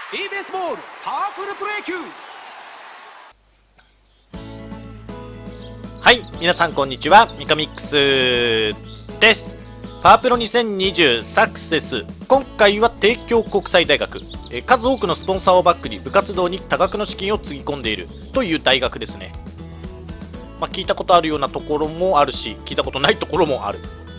TBS ボールパワフルプロ野球。 はい、皆さんこんにちは、ミカミックスです。パワプロ2020サクセス、今回は帝京国際大学、数多くのスポンサーをバックに部活動に多額の資金をつぎ込んでいるという大学ですね。聞いたことあるようなところもあるし、聞いたことないところもある。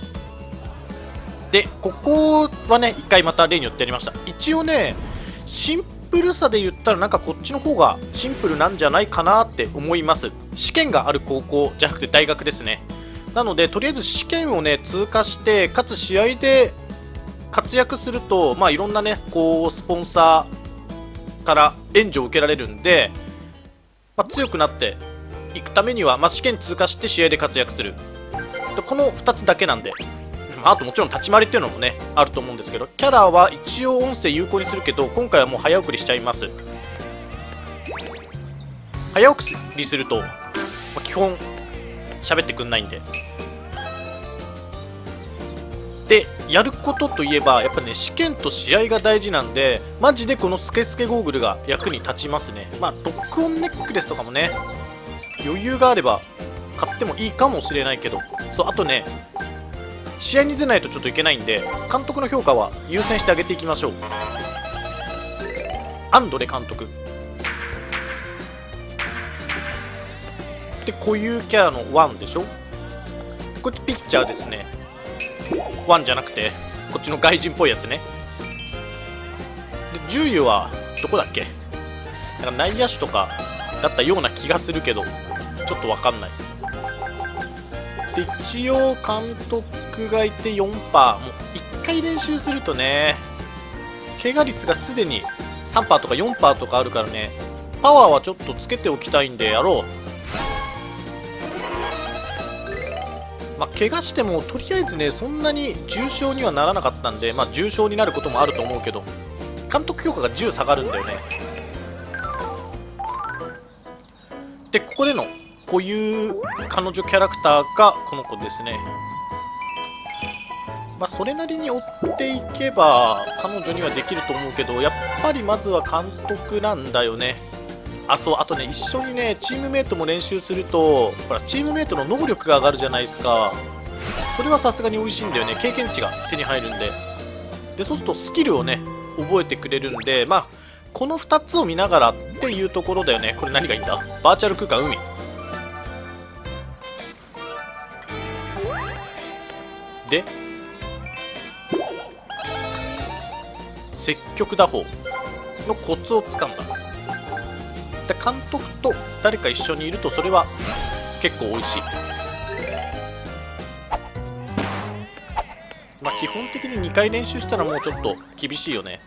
で、ここはね、一回また例によってやりました。一応ね、シンプルさで言ったらなんかこっちの方がシンプルなんじゃないかなって思います。試験がある高校じゃなくて大学ですね。なのでとりあえず試験をね通過して、かつ試合で活躍すると、いろんなねこうスポンサーから援助を受けられるんで、強くなっていくためには、試験通過して試合で活躍する、でこの2つだけなんで、あともちろん立ち回りっていうのもねあると思うんですけど、キャラは一応音声有効にするけど、今回はもう早送りしちゃいます。早送りすると、基本喋ってくんないんで。で、やることといえばやっぱね、試験と試合が大事なんで、マジでこのスケスケゴーグルが役に立ちますね。ロックオンネックレスとかもね、余裕があれば買ってもいいかもしれないけど、あとね、試合に出ないとちょっといけないんで、監督の評価は優先してあげていきましょう。アンドレ監督で、固有キャラのワンでしょ。こっちピッチャーですね。ワンじゃなくてこっちの外人っぽいやつね。で、重油はどこだっけ、なんか内野手とかだったような気がするけど、ちょっとわかんない。で、一応監督がいて 4%、 もう1回練習するとね、怪我率がすでに 3% とか 4% とかあるからね、パワーはちょっとつけておきたいんでやろう。怪我してもとりあえずね、そんなに重傷にはならなかったんで、重傷になることもあると思うけど、監督評価が10下がるんだよね。で、ここでのこういう彼女キャラクターがこの子ですね。それなりに追っていけば彼女にはできると思うけど、やっぱりまずは監督なんだよね。あとね、一緒にねチームメイトも練習すると、ほらチームメイトの能力が上がるじゃないですか。それはさすがに美味しいんだよね。経験値が手に入るんで。そうするとスキルをね覚えてくれるんで、この2つを見ながらっていうところだよね。これ何がいいんだ、バーチャル空間海で、積極打法のコツをつかんだ。で、監督と誰か一緒にいるとそれは結構美味しい。基本的に2回練習したらもうちょっと厳しいよね。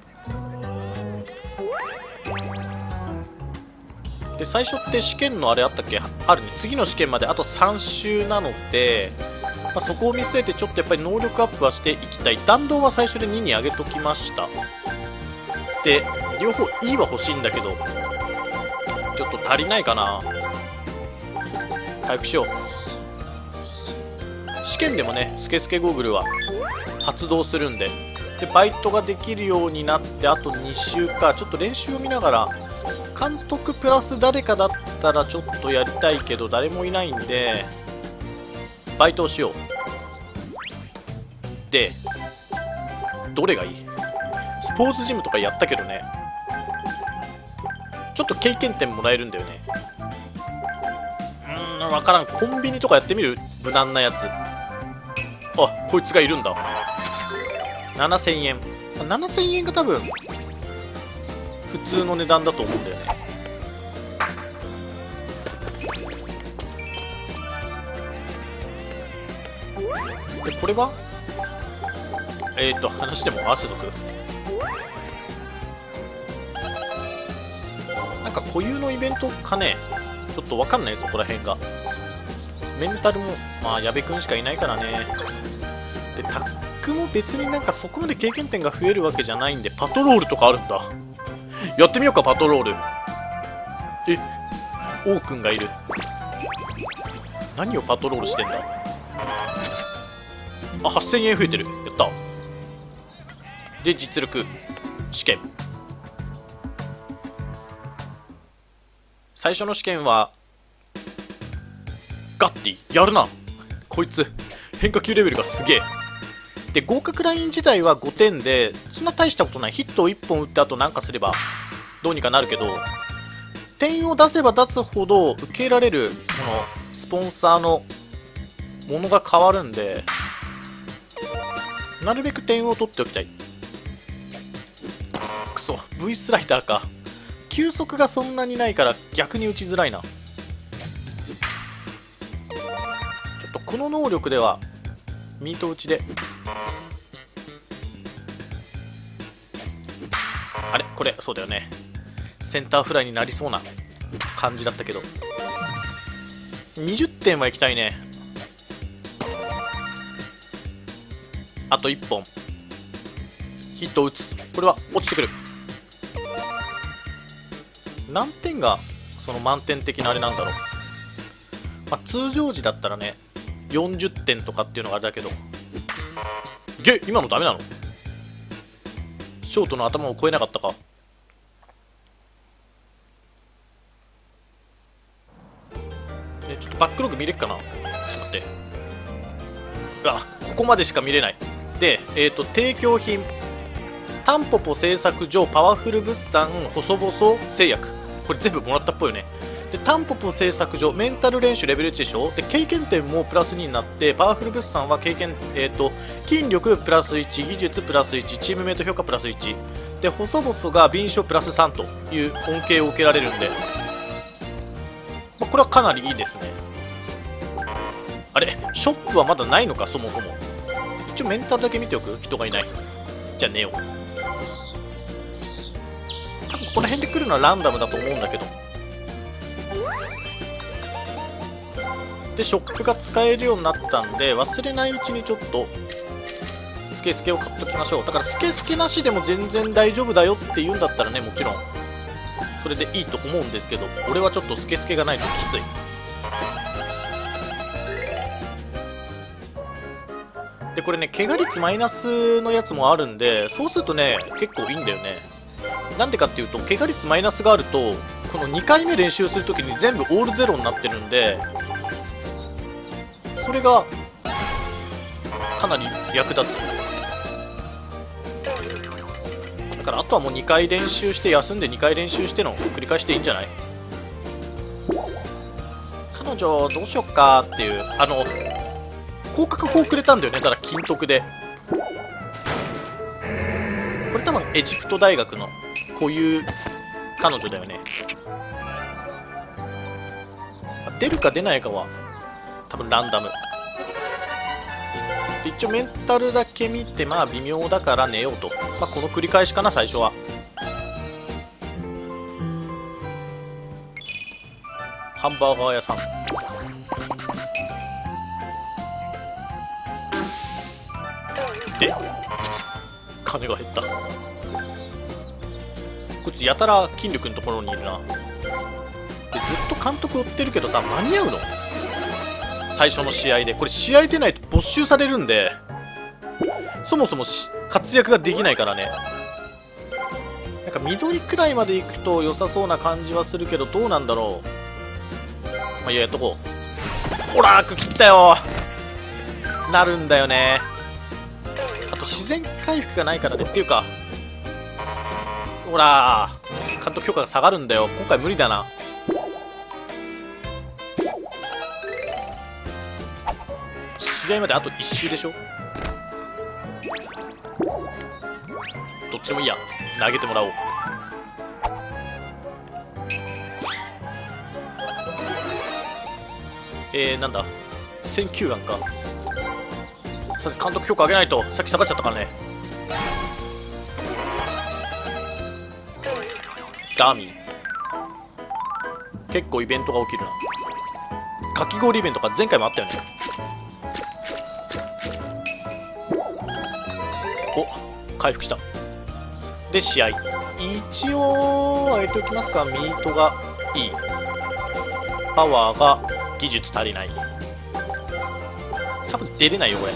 で、最初って試験のあれあったっけ、あるね。次の試験まであと3週なので、そこを見据えてちょっとやっぱり能力アップはしていきたい。弾道は最初で2に上げときました。で、両方 E は欲しいんだけど、ちょっと足りないかな。回復しよう。試験でもねスケスケゴーグルは発動するんで、バイトができるようになってあと2週か。ちょっと練習を見ながら、監督プラス誰かだったらちょっとやりたいけど誰もいないんでバイトをしよう。で、どれがいい？スポーツジムとかやったけどね、ちょっと経験点もらえるんだよね。わからん。コンビニとかやってみる？無難なやつ。こいつがいるんだ。7000円。7000円が多分普通の値段だと思うんだよね。で、これは話でも合わせとく。なんか固有のイベントかね、ちょっとわかんない。そこら辺が。メンタルも矢部くんしかいないからね。で、タックも別になんかそこまで経験点が増えるわけじゃないんで、パトロールとかあるんだ。やってみようか、パトロール。王くんがいる。何をパトロールしてんだ。8000円増えてる。やった。で、実力試験最初の試験はガッティやるな、こいつ変化球レベルがすげえ。で合格ライン自体は5点でそんな大したことない。ヒットを1本打ってあとなんかすればどうにかなるけど、点を出せば出すほど受けられるそのスポンサーのものが変わるんで、なるべく点を取っておきたい。クソ V スライダーか。球速がそんなにないから逆に打ちづらいな。ちょっとこの能力ではミート打ちで、あれこれそうだよね、センターフライになりそうな感じだったけど、20点はいきたいね。あと1本ヒットを打つ。これは落ちてくる。何点がその満点的なあれなんだろう。まあ、通常時だったらね40点とかっていうのがあれだけど、今のダメなの？ショートの頭を越えなかったか。ちょっとバックログ見れっかな。ちょっと待って。ここまでしか見れない。で、提供品タンポポ製作所パワフル物産細々製薬、これ全部もらったっぽいよね。でタンポポ製作所メンタル練習レベル1でしょ。で経験点もプラス2になって、パワフル物産は経験、筋力プラス1、技術プラス1、チームメイト評価プラス1で、細々が敏捷プラス3という恩恵を受けられるんで、まあ、これはかなりいいですね。あれショップはまだないのか。そもそも一応メンタルだけ見ておく。人がいない。じゃあ寝よう。多分ここら辺で来るのはランダムだと思うんだけど。でショップが使えるようになったんで、忘れないうちにちょっとスケスケを買っときましょう。だからスケスケなしでも全然大丈夫だよって言うんだったらね、もちろんそれでいいと思うんですけど、俺はちょっとスケスケがないときつい。でこれね怪我率マイナスのやつもあるんで、そうするとね結構いいんだよね。なんでかっていうと、怪我率マイナスがあるとこの2回目練習するときに全部オールゼロになってるんで、それがかなり役立つ。だからあとはもう2回練習して休んで2回練習しての繰り返しでいいんじゃない。彼女どうしよっかっていう、広角法くれたんだよね。ただ金徳でこれ多分エジプト大学の固有彼女だよね。出るか出ないかは多分ランダムで、一応メンタルだけ見てまあ微妙だから寝ようと、まあ、この繰り返しかな最初は。ハンバーガー屋さんで金が減った。こいつやたら筋力のところにいるな。でずっと監督追ってるけどさ、間に合うの？最初の試合でこれ試合出ないと没収されるんで、そもそも活躍ができないからね。なんか緑くらいまで行くと良さそうな感じはするけど、どうなんだろう。まあいいや、やっとこう。ほらーく切ったよーなるんだよね。あと自然回復がないからね。っていうかほらー監督評価が下がるんだよ。今回無理だな。試合まであと1周でしょ。どっちでもいいや、投げてもらおう。なんだ選球眼か。さて監督評価上げないと、さっき下がっちゃったからね。ダミー結構イベントが起きるな。かき氷イベントが前回もあったよね。お回復した。で試合一応上げておきますか。ミートがいい、パワーが技術足りない。多分出れないよこれ。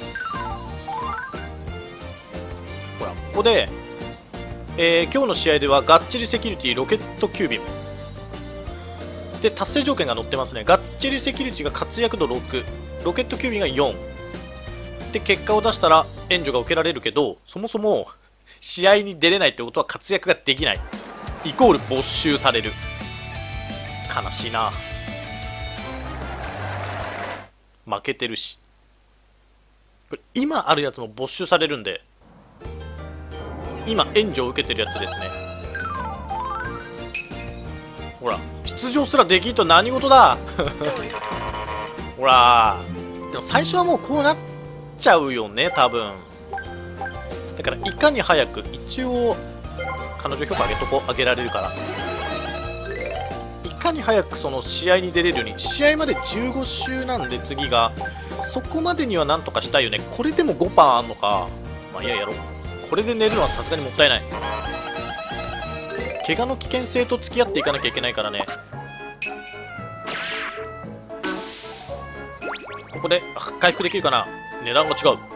ほらここで、今日の試合ではがっちりセキュリティロケットキュービムで達成条件が載ってますね。ガッチェリセキュリティが活躍度6、ロケットキュービーが4で、結果を出したら援助が受けられるけど、そもそも試合に出れないってことは活躍ができない、イコール没収される。悲しいな。負けてるし、これ今あるやつも没収されるんで、今援助を受けてるやつですね。ほら、出場すらできんと何事だほら、でも最初はもうこうなっちゃうよね、多分。だからいかに早く、一応彼女評価上げとこう、上げられるから、いかに早くその試合に出れるように。試合まで15周なんで、次がそこまでにはなんとかしたいよね。これでも 5% あんのか。まあいや、やろう。これで寝るのはさすがにもったいない。怪我の危険性と付き合っていかなきゃいけないからね。ここで回復できるかな。値段が違う。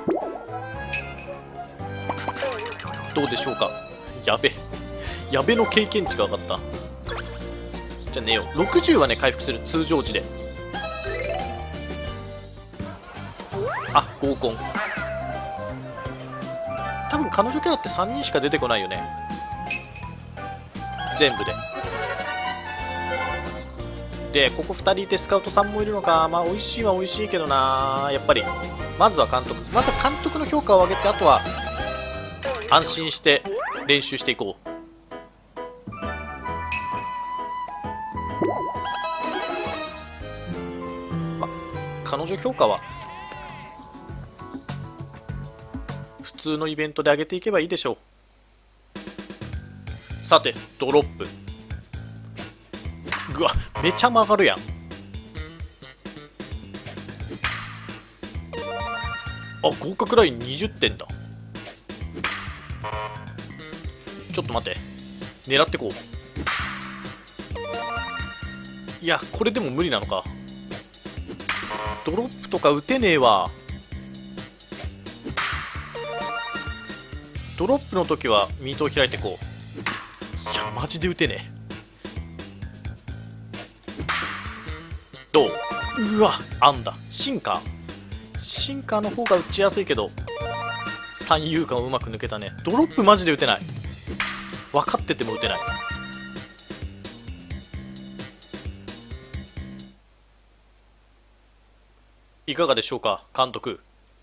どうでしょうか。やべやべの経験値が上がった。じゃあ寝よう。60はね回復する、通常時で。あ、合コン。多分彼女キャラって3人しか出てこないよね、全部で。でここ2人いてスカウトさんもいるのか。まあ美味しいは美味しいけどな。やっぱりまずは監督の評価を上げて、あとは安心して練習していこう。まあ彼女評価は普通のイベントで上げていけばいいでしょう。さてドロップ。うわ、めちゃ曲がるやん。あ、合格ライン20点だ。ちょっと待って、狙ってこう。いや、これでも無理なのか。ドロップとか打てねえわ。ドロップの時はミートを開いてこう。いやマジで打てねえ。どう。うわ、あんだ。シンカーの方が打ちやすいけど、三遊間をうまく抜けたね。ドロップマジで打てない。分かってても打てない。いかがでしょうか監督。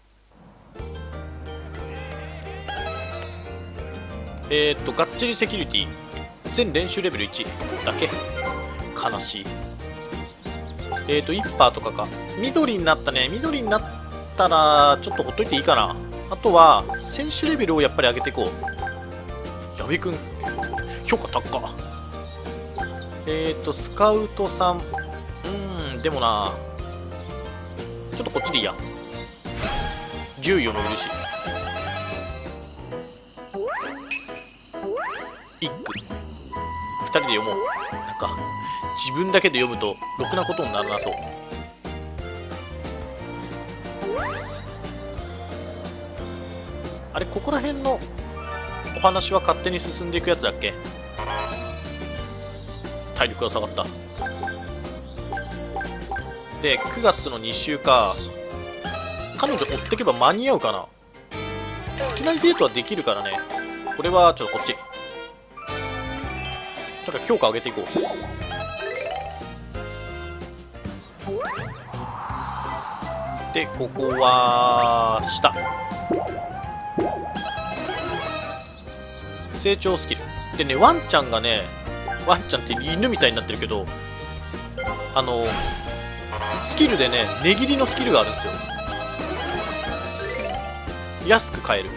ガッチリセキュリティ全練習レベル1だけ。悲しい。イッパーとかか。緑になったね。緑になったらちょっとほっといていいかな。あとは選手レベルをやっぱり上げていこう。矢部君評価高っ。スカウトさん、でもな、ちょっとこっちでいいや。14もいるし。一句2人で読もう。なんか自分だけで読むとろくなことにならなそう。あれ、ここら辺のお話は勝手に進んでいくやつだっけ。体力が下がった。で9月の2週か。彼女追ってけば間に合うかな。いきなりデートはできるからね。これはちょっとこっちだから評価上げていこう。でここは下。成長スキルでね、ワンちゃんがね、ワンちゃんって犬みたいになってるけど、スキルでね、値切りのスキルがあるんですよ。安く買える。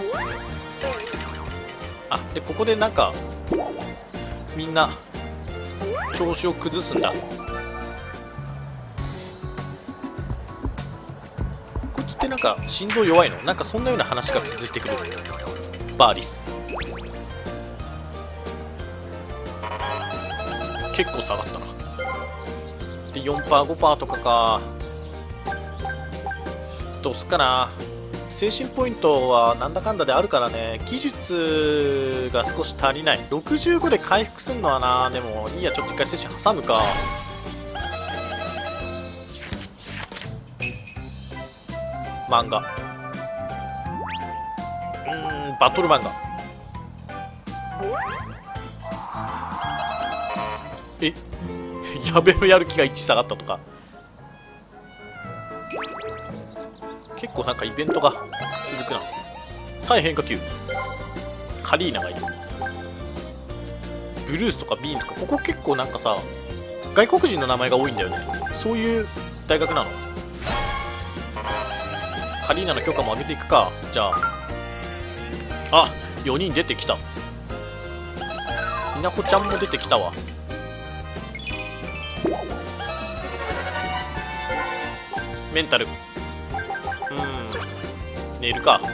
あ、でここでなんかみんな調子を崩すんだ。こいつってなんか心臓弱いの？なんかそんなような話が続いてくる。バーリス結構下がったな。で 4%、5% とかか。どうすっかな。精神ポイントはなんだかんだであるからね。技術が少し足りない。65で回復するのはな。でもいいや、ちょっと一回精神挟むか。 漫画。バトル漫画。えやべえ、やる気が1下がったとか。結構なんかイベントが続くな。対変化球カリーナがいる。ブルースとかビーンとか、ここ結構なんかさ、外国人の名前が多いんだよね。そういう大学なの。カリーナの評価も上げていくか。じゃあ4人出てきた。みなこちゃんも出てきたわ。メンタル寝るか。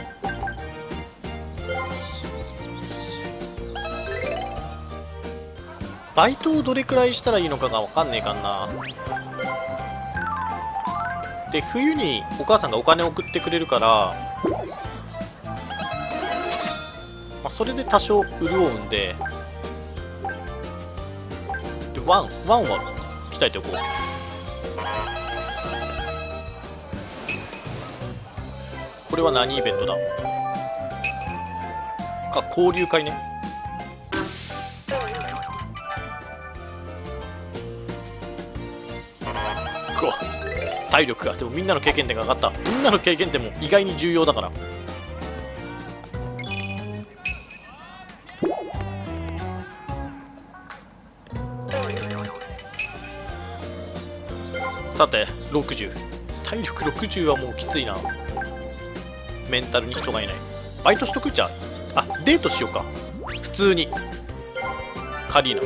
バイトをどれくらいしたらいいのかが分かんねえかな。で冬にお母さんがお金を送ってくれるから、まあ、それで多少潤うんで、ワンは鍛えておこう。これは何イベントだか。交流会ね。体力が、でもみんなの経験点が上がった。みんなの経験点も意外に重要だから。さて60、体力60はもうきついな。メンタルに人がいない。バイトしとく。じゃあデートしようか。普通にカリー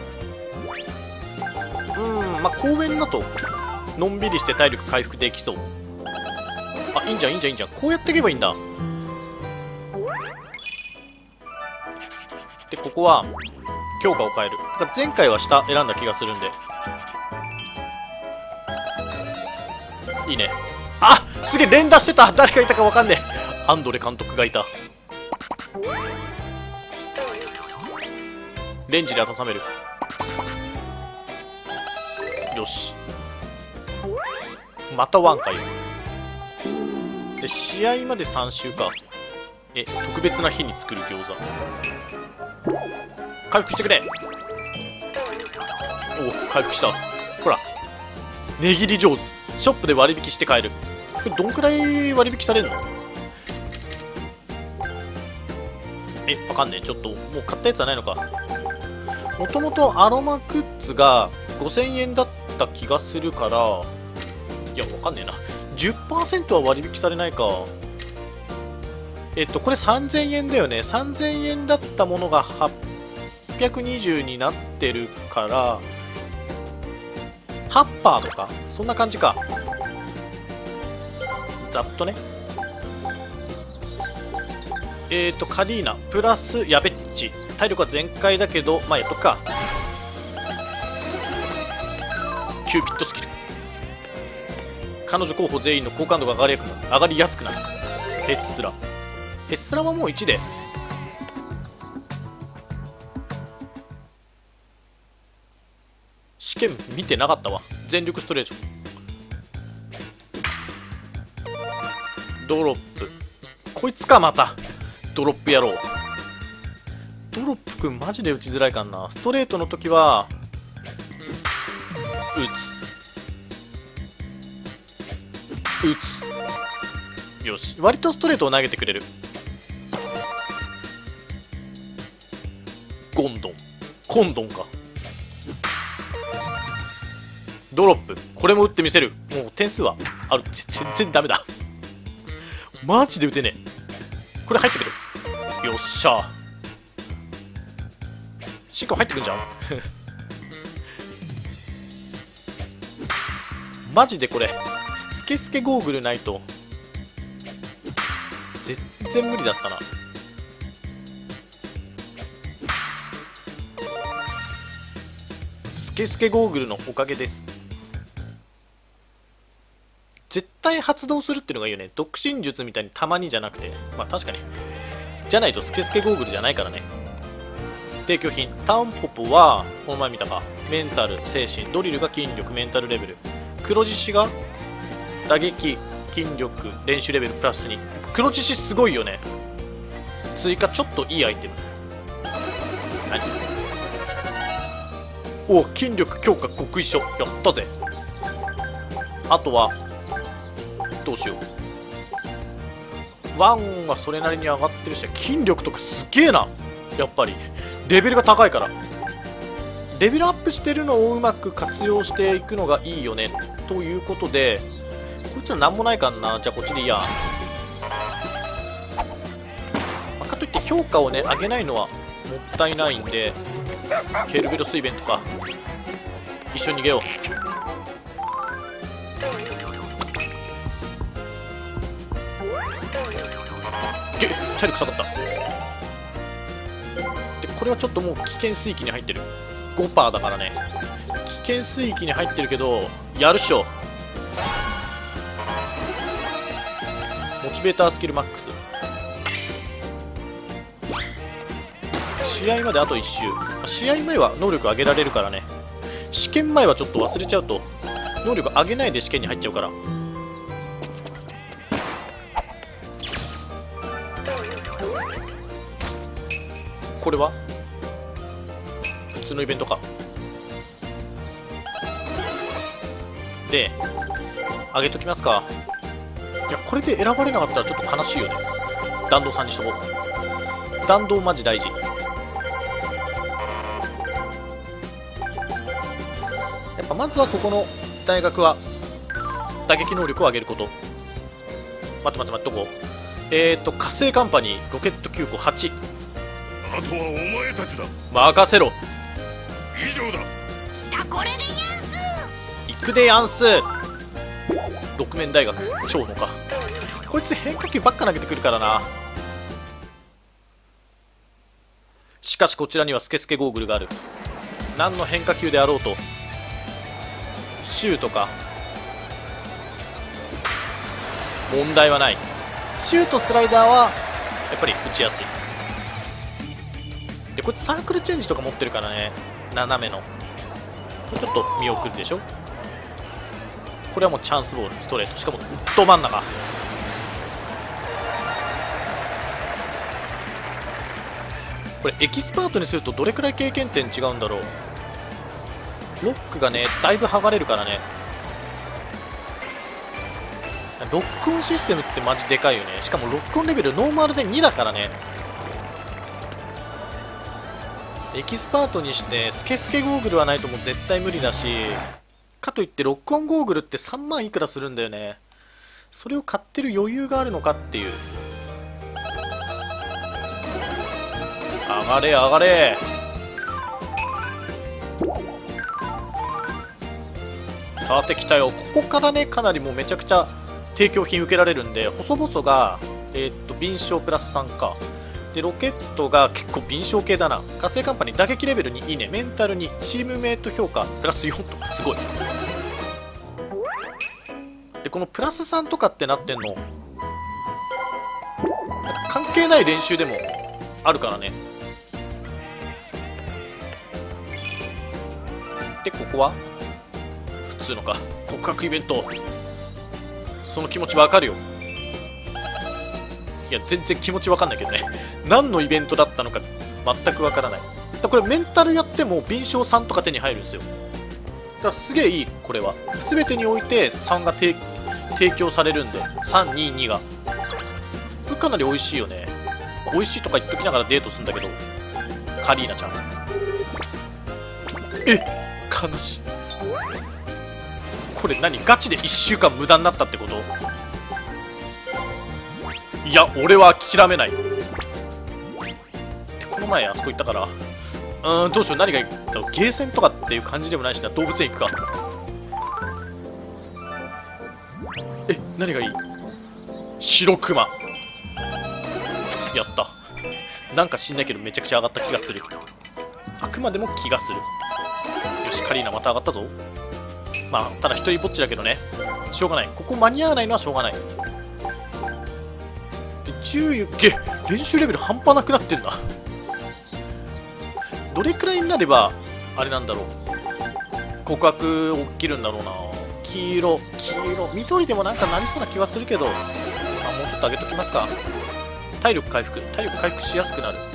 ナ。まあ公園だとのんびりして体力回復できそう。いいんじゃんいいんじゃんいいんじゃん。こうやっていけばいいんだ。でここは強化を変える。前回は下選んだ気がするんでいいね。すげえ連打してた。誰がいたかわかんねえ。アンドレ監督がいた。レンジで温める。よし、またワンかよ。で試合まで3週か。特別な日に作る餃子。回復してくれ。回復した。ほら値切り上手。ショップで割引して買える。これどんくらい割引されるの？わかんねえ。ちょっともう買ったやつはないのか。もともとアロマグッズが5000円だった気がするから、いやわかんねえな。10% は割引されないか。これ3000円だよね。3000円だったものが820になってるから8%とかそんな感じか。ざっとね。カリーナプラスヤベッチ。体力は全開だけどまあやっとくか。キューピッドスキル。彼女候補全員の好感度が上がりやすくなる。ヘッスラはもう1で。試験見てなかったわ。全力ストレート。ドロップ。こいつかまた。ドロップ野郎。ドロップくんマジで打ちづらいかんな。ストレートの時は打つ。よし、割とストレートを投げてくれる。コンドンか。ドロップ。これも打ってみせる。もう点数はある。全然ダメだ。マジで打てねえ。これ入ってくる。よっしゃ。シンカも入ってくんじゃん。マジでこれスケスケゴーグルないと全然無理だったな。スケスケゴーグルのおかげです。絶対発動するっていうのがいいよね。独身術みたいにたまにじゃなくて。まあ確かにじゃないとスケスケゴーグルじゃないからね。提供品タンポポはこの前見たか。メンタル精神、ドリルが筋力メンタルレベル、黒獅子が打撃技筋力練習レベルプラス2。黒獅子すごいよね。追加ちょっといいアイテム。何？お、筋力強化極意書。やったぜ。あとはどうしよう。ワンはそれなりに上がってるし、筋力とかすげえな。やっぱりレベルが高いから、レベルアップしてるのをうまく活用していくのがいいよねということで、こいつらなんもないからな。じゃあこっちでいいや。かといって評価をね上げないのはもったいないんで、ケルベロ水弁とか一緒に逃げよう。体力下がった。でこれはちょっともう危険水域に入ってる。5% だからね。危険水域に入ってるけどやるっしょ。モチベータースキルマックス。試合まであと1周。試合前は能力上げられるからね。試験前はちょっと忘れちゃうと能力上げないで試験に入っちゃうから。これは普通のイベントか。で上げときますか。いやこれで選ばれなかったらちょっと悲しいよね。弾道さんにしとこう。弾道マジ大事。やっぱまずはここの大学は打撃能力を上げること。待ってどこ？火星カンパニーロケット9個8。 あとはお前たちだ。 任せろ。 以上だ。 きたこれでやんす。 行くでやんす。六面大学長野か。こいつ変化球ばっか投げてくるからな。しかしこちらにはスケスケゴーグルがある。何の変化球であろうとシュートか問題はない。シュートスライダーはやっぱり打ちやすい。でこいつサークルチェンジとか持ってるからね。斜めのこれちょっと見送るでしょ。これはもうチャンスボール。ストレート、しかもど真ん中。これエキスパートにするとどれくらい経験点違うんだろう。ロックがねだいぶ剥がれるからね。ロックオンシステムってマジでかいよね。しかもロックオンレベルノーマルで2だからね。エキスパートにしてスケスケゴーグルはないともう絶対無理だし、かといってロックオンゴーグルって3万いくらするんだよね。それを買ってる余裕があるのかっていう。上がれ上がれ。さてきたよ。ここからねかなりもうめちゃくちゃ提供品受けられるんで、細々が敏捷プラス3か。でロケットが結構敏捷系だな。火星カンパニー打撃レベルにいいね。メンタルにチームメイト評価プラス4とかすごい。でこのプラス3とかってなってんの関係ない練習でもあるからね。でここは普通のか。告白イベント。その気持ちわかるよ。いや全然気持ちわかんないけどね。何のイベントだったのか全くわからない。これメンタルやっても敏捷3とか手に入るんですよ。だからすげえいい。これは全てにおいて3が提供されるんで、322がこれかなり美味しいよね。美味しいとか言っときながらデートするんだけど、カリーナちゃん悲しい。これ何ガチで1週間無駄になったってこと？いや俺は諦めない。この前あそこ行ったからどうしよう。何がいいだろう。ゲーセンとかっていう感じでもないしな。動物園行くか。何がいい？白クマ。やった。なんか知んないけどめちゃくちゃ上がった気がする。あくまでも気がする。よしカリーナまた上がったぞ。まあただ一人ぼっちだけどね、しょうがない。ここ間に合わないのはしょうがない。で10練習レベル半端なくなってんだ。どれくらいになればあれなんだろう、告白起きるんだろうな。 黄色緑でもなんかなりそうな気はするけど、もうちょっと上げときますか。体力回復しやすくなる。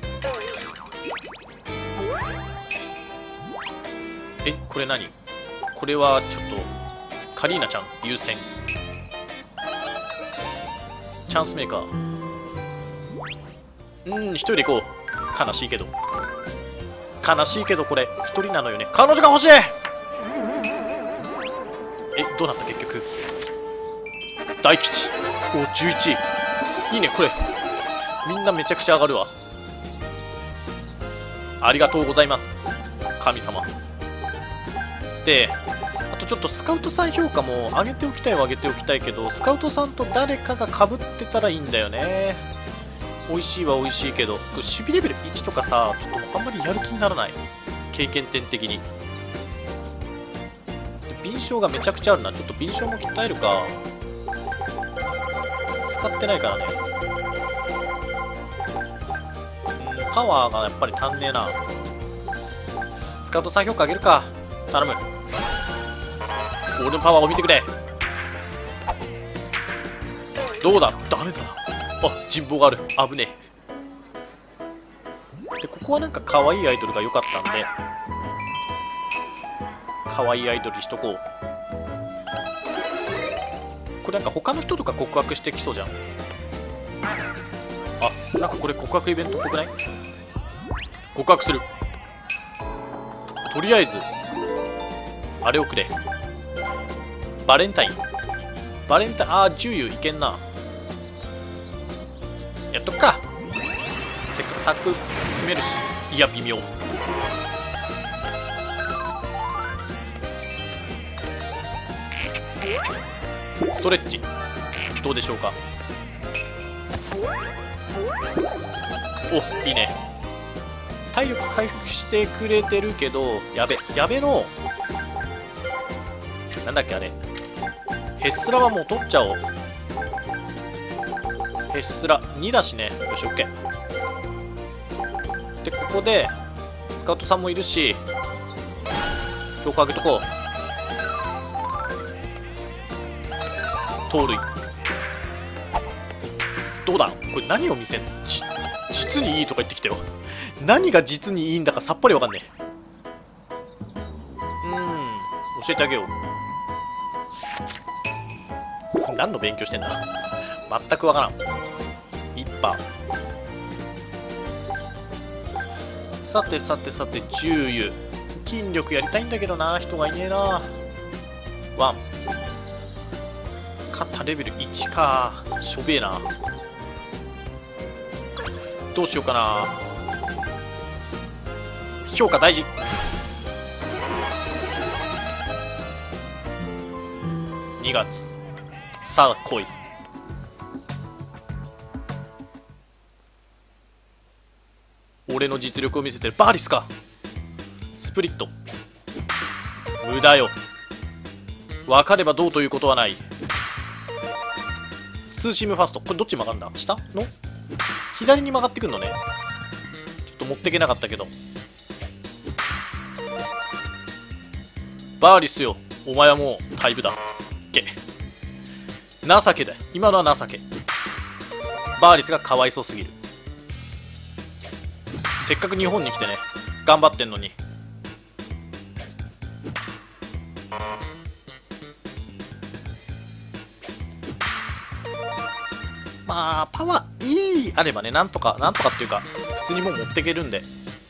これ何？これはちょっとカリーナちゃん優先。チャンスメーカー。一人で行こう。悲しいけどこれ一人なのよね。彼女が欲しい。どうなった結局。大吉。お、11位。いいねこれ。みんなめちゃくちゃ上がるわ。ありがとうございます神様。で、あとちょっとスカウトさん評価も上げておきたいは上げておきたいけど、スカウトさんと誰かが被ってたらいいんだよね。美味しいは美味しいけど、守備レベル1とかさ、ちょっとあんまりやる気にならない。経験点的に。敏捷がめちゃくちゃあるな。ちょっと敏捷も鍛えるか。使ってないからね。パワーがやっぱり足んねえな。スカウトさん評価上げるか。頼む。俺のパワーを見てくれ。どうだ。ダメだな。人望がある。危ねえ。で、ここはなんか可愛いアイドルが良かったんで、可愛いアイドルにしとこう。これなんか他の人とか告白してきそうじゃん。なんかこれ告白イベントっぽくない？告白する。とりあえずあれをくれ。バレンタイン。10油いけんな。やっとくか。せっかくタッグ決めるし。いや微妙。ストレッチどうでしょうか。お、いいね。体力回復してくれてるけど、やべのなんだっけあれ、ヘッスラはもう取っちゃおう。ヘッスラ2だしね。よし OK で、ここでスカウトさんもいるし、評価上げとこう。盗塁どうだ。これ何を見せんの。実にいいとか言ってきたよ。何が実にいいんだかさっぱりわかんねえ。教えてあげよう。何の勉強してんだ。全くわからん。一派。さて10油。筋力やりたいんだけどな。人がいねえな。ワン。肩レベル1か。しょべえな。どうしようかな。評価大事。2月。さあ来い。俺の実力を見せてる。バーリスか。スプリット無駄よ。分かればどうということはない。ツーシームファースト。これどっち曲がるんだ。下の左に曲がってくるのね。ちょっと持ってけなかったけど。バーリスよ、お前はもう退部だ。情けだ。今のは情け。バーリスがかわいそうすぎる。せっかく日本に来てね、頑張ってんのに。まあパワーいいあればね、なんとかっていうか普通にもう持っていけるんで。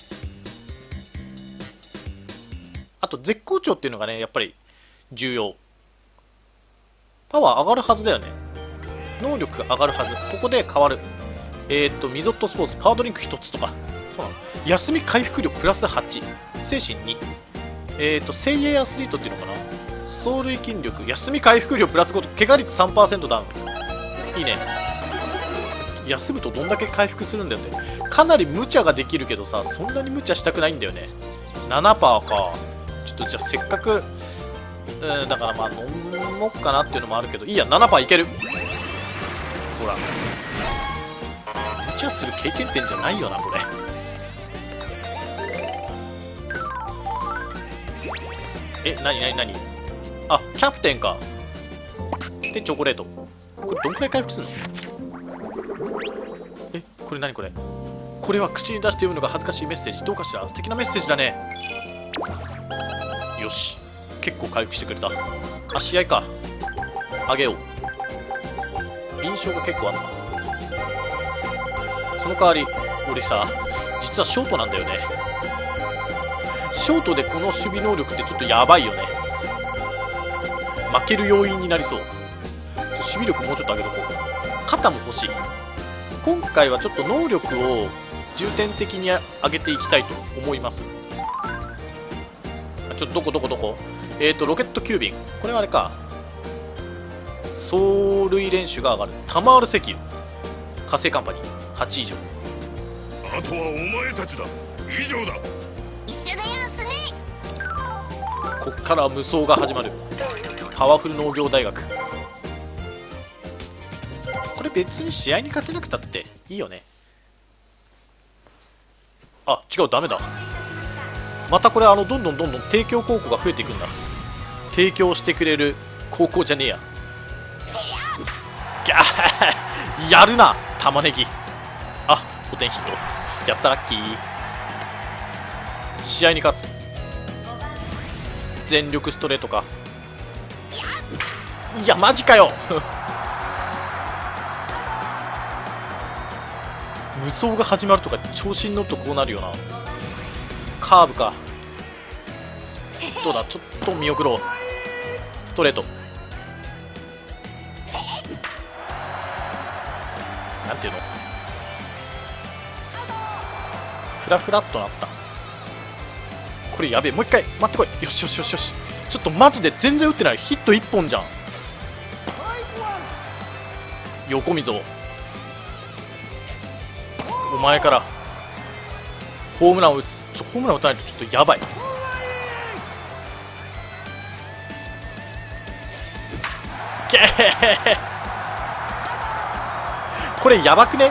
あと絶好調っていうのがねやっぱり重要。パワー上がるはずだよね。能力が上がるはず。ここで変わる。ミゾットスポーツパワードリンク1つとか。そうなの。休み回復力プラス8、精神2、精鋭アスリートっていうのかな。走塁筋力、休み回復力プラス5と怪我率 3% ダウン。いいね。休むとどんだけ回復するんだよって。かなり無茶ができるけどさ、そんなに無茶したくないんだよね。7% か。ちょっとじゃあせっかくだからまあ飲もうかなっていうのもあるけど、いいや、7% いける。ほら無茶する経験点じゃないよなこれ。なにあ、キャプテンか。でチョコレート。これどんくらい回復するの？え、これ何これ？これは口に出して読むのが恥ずかしいメッセージ。どうかしら？素敵なメッセージだね。よし、結構回復してくれた。あ、試合か。あげよう。印象が結構あるな。その代わり俺さ、実はショートなんだよね。ショートでこの守備能力ってちょっとやばいよね。負ける要因になりそう。守備力もうちょっと上げとこう。肩も欲しい。今回はちょっと能力を重点的に上げていきたいと思います。ちょっとどこロケット急便。これはあれか。走塁練習が上がる。玉ある石油火星カンパニー8以上。 あとはお前たちだ。以上だ。 一緒でやんすね。 こっからは無双が始まる。パワフル農業大学。これ別に試合に勝てなくたっていいよね。あ、違う、ダメだ。またこれどんどん提供高校が増えていくんだ。提供してくれる高校じゃねえや。ギャーやるな玉ねぎ。あ、5点ヒット。やったラッキー。試合に勝つ。全力ストレートか。いやマジかよ無双が始まるとか調子に乗るとこうなるよな。カーブか。どうだ、ちょっと見送ろう。ストレート。なんていうの、フラフラっとなった。これやべえ。もう一回待ってこい。よしよしよしよし。ちょっとマジで全然打ってない。ヒット1本じゃん。横溝、お前からホームランを打つ。ホームラン打たないとちょっとやばい。ゲーこれやばくね？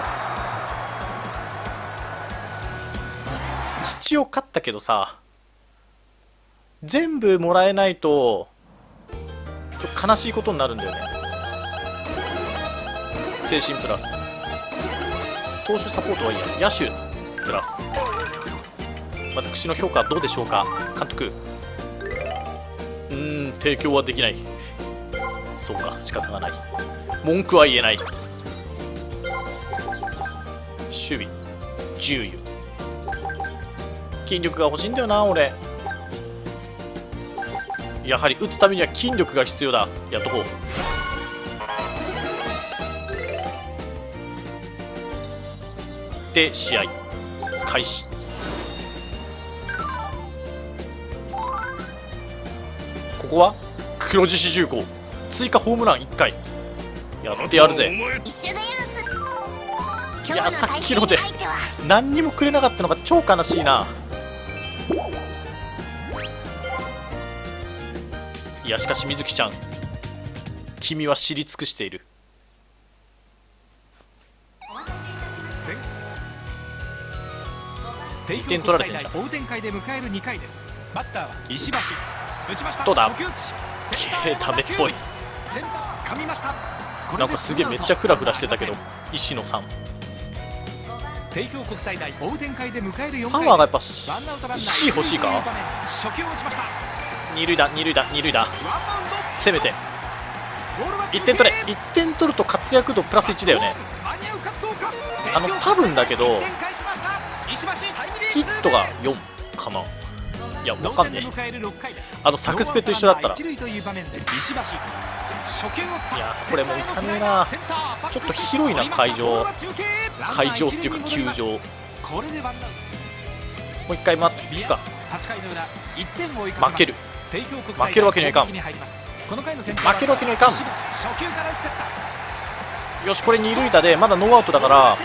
一応勝ったけどさ、全部もらえないとちょっと悲しいことになるんだよね。精神プラス投手サポートはいいや。野手プラス。私の評価はどうでしょうか監督。提供はできない。そうか、仕方がない。文句は言えない。守備重油。筋力が欲しいんだよな俺。やはり打つためには筋力が必要だ。やっとこう。で試合開始。ここは黒獅子重工追加ホームラン1回やってやるぜ。 一緒でやんす。 いやさっきので何にもくれなかったのが超悲しいな。いやしかし水木ちゃん、君は知り尽くしている。 1 点取られてんじゃん。 追う展開で迎える2回です。バッターは石橋。打ちました。 どうだ？ 初球打ちダメっぽい。 センター掴みました。 なんかすげえめっちゃフラフラしてたけど。石野さん帝京国際大追う展開で迎える4回。 パワーがやっぱワンアウトランナー C 欲しいか。 初球を打ちました。 二塁打二塁打二塁打。 ワンバウンド。 攻めてボールは 1点取れ。1点取ると活躍度プラス1だよね。 間に合うかどうか。 多分だけど 1点返しました。石橋タイムリーヒットが4かな。いやわかんねえ。サクスペと一緒だったら。いやこれもういかねえな。ちょっと広いな会場。会場っていうか球場。もう一回待っていくか。負けるわけにはいかん。負けるわけにはいかん。よしこれ二塁打でまだノーアウトだから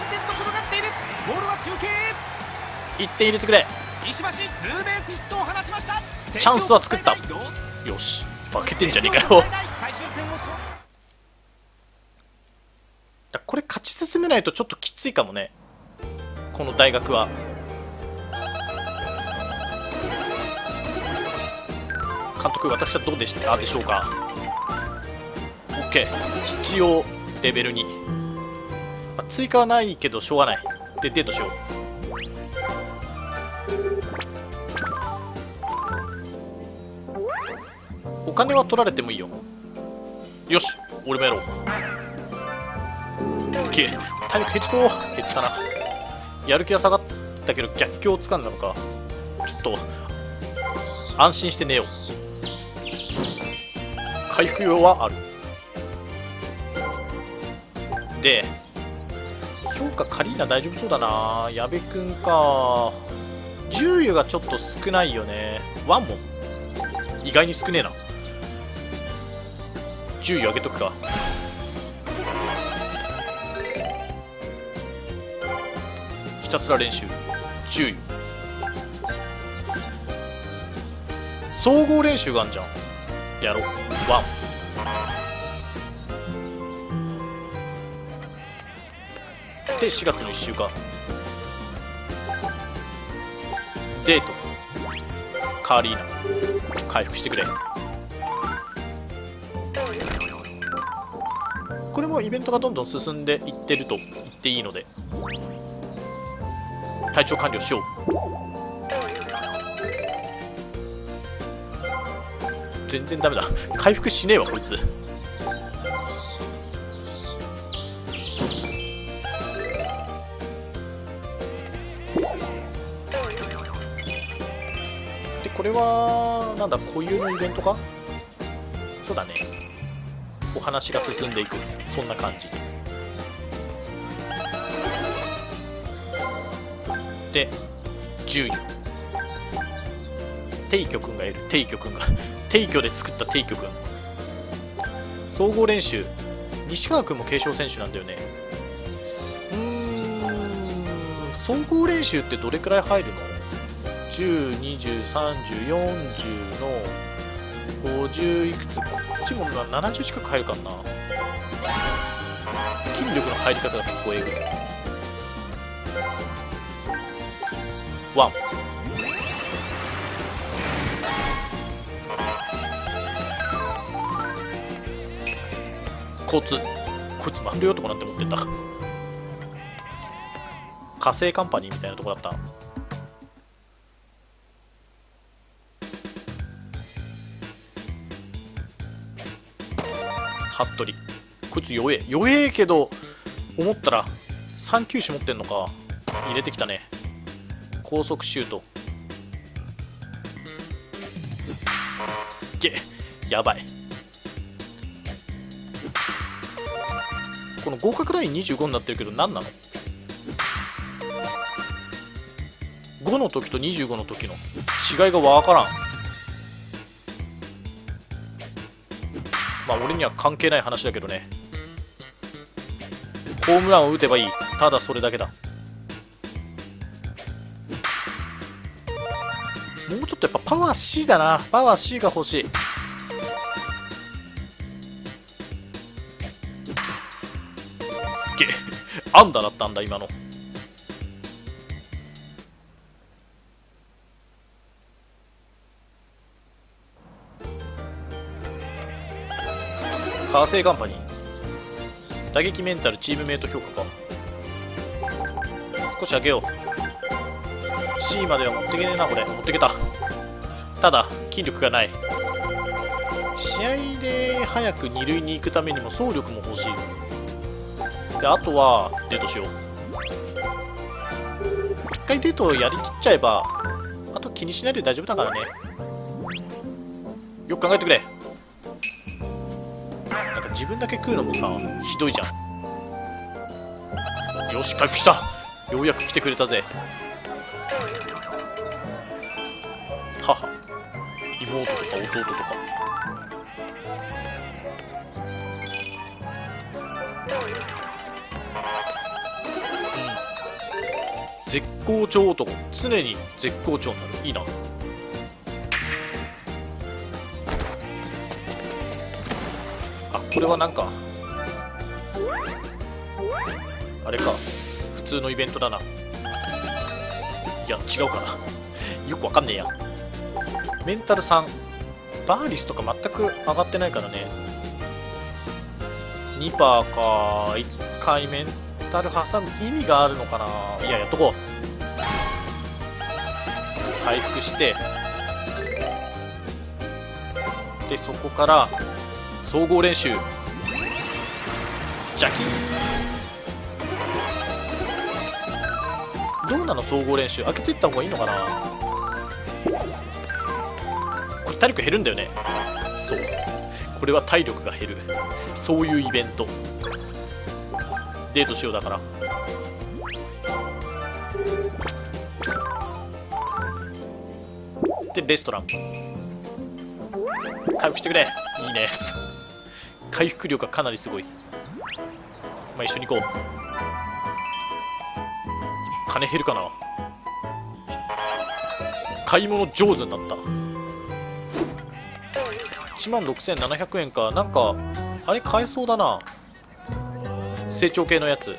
1点入れてくれ。チャンスは作った。よし負けてんじゃねえかよ。これ勝ち進めないとちょっときついかもねこの大学は。 監督、私はどうでしたでしょうか。 OK、 一応レベル2、追加はないけどしょうがない。でデートしよう。お金は取られてもいいよ。よし、俺もやろう。体力減りそう。減ったな。やる気は下がったけど逆境をつかんだのか。ちょっと安心して寝よう。回復用はある。で評価カリーナ大丈夫そうだな。矢部くんか。重油がちょっと少ないよね。ワンも意外に少ねえな。重油上げとくか。ひたすら練習。重油総合練習があんじゃん。やろう。ワンで4月の1週間デートカーリーナ回復してくれ。これもイベントがどんどん進んでいってると言っていいので体調管理をしよう。全然ダメだ。回復しねえわこいつ。でこれはなんだ、固有のイベントか。そうだね、お話が進んでいく、そんな感じで。10位テイキョくんがいる。テイキョくんがテイキョで作ったテイキョくん。総合練習西川くんも継承選手なんだよね。総合練習ってどれくらい入るの。10、20、30、40の50いくつ。こっちも70近く入るかな。筋力の入り方が結構えぐい。ワン交通、こいつ満了とかなんて持ってんだ。火星カンパニーみたいなとこだった。服部、こいつ弱えけど思ったら3球種持ってんのか。入れてきたね。高速シュートやばい。この合格ライン25になってるけど何なの。5の時と25の時の違いが分からん。まあ俺には関係ない話だけどね。ホームランを打てばいい、ただそれだけだ。もうちょっとやっぱパワー C だな。パワー C が欲しい。アンダだったんだ今の。火星カンパニー打撃メンタルチームメイト評価か。少し上げよう。 C までは持ってけねえな。これ持ってけた。ただ筋力がない。試合で早く二塁に行くためにも走力も欲しい。であとはデートしよう。一回デートをやりきっちゃえばあと気にしないで大丈夫だからね。よく考えてくれ。なんか自分だけ食うのもさひどいじゃん。よし回復した。ようやく来てくれたぜ。母、妹とか弟とか。絶好調男、常に絶好調になる。いいな。あ、これはなんかあれか、普通のイベントだな。いや違うかなよくわかんねえや。メンタル3 バーリスとか全く上がってないからね。2%か。1回メンタル挟む意味があるのかな。いや、やっとこう。回復してで、そこから総合練習ジャキーン。どうなの総合練習開けていった方がいいのかな。これ体力減るんだよね。そう、これは体力が減る、そういうイベント。デートしようだから。でレストラン回復してくれ。いいね、回復量がかなりすごい。まあ一緒に行こう。金減るかな。買い物上手になった。16,700円か。なんかあれ買えそうだな、成長系のやつ。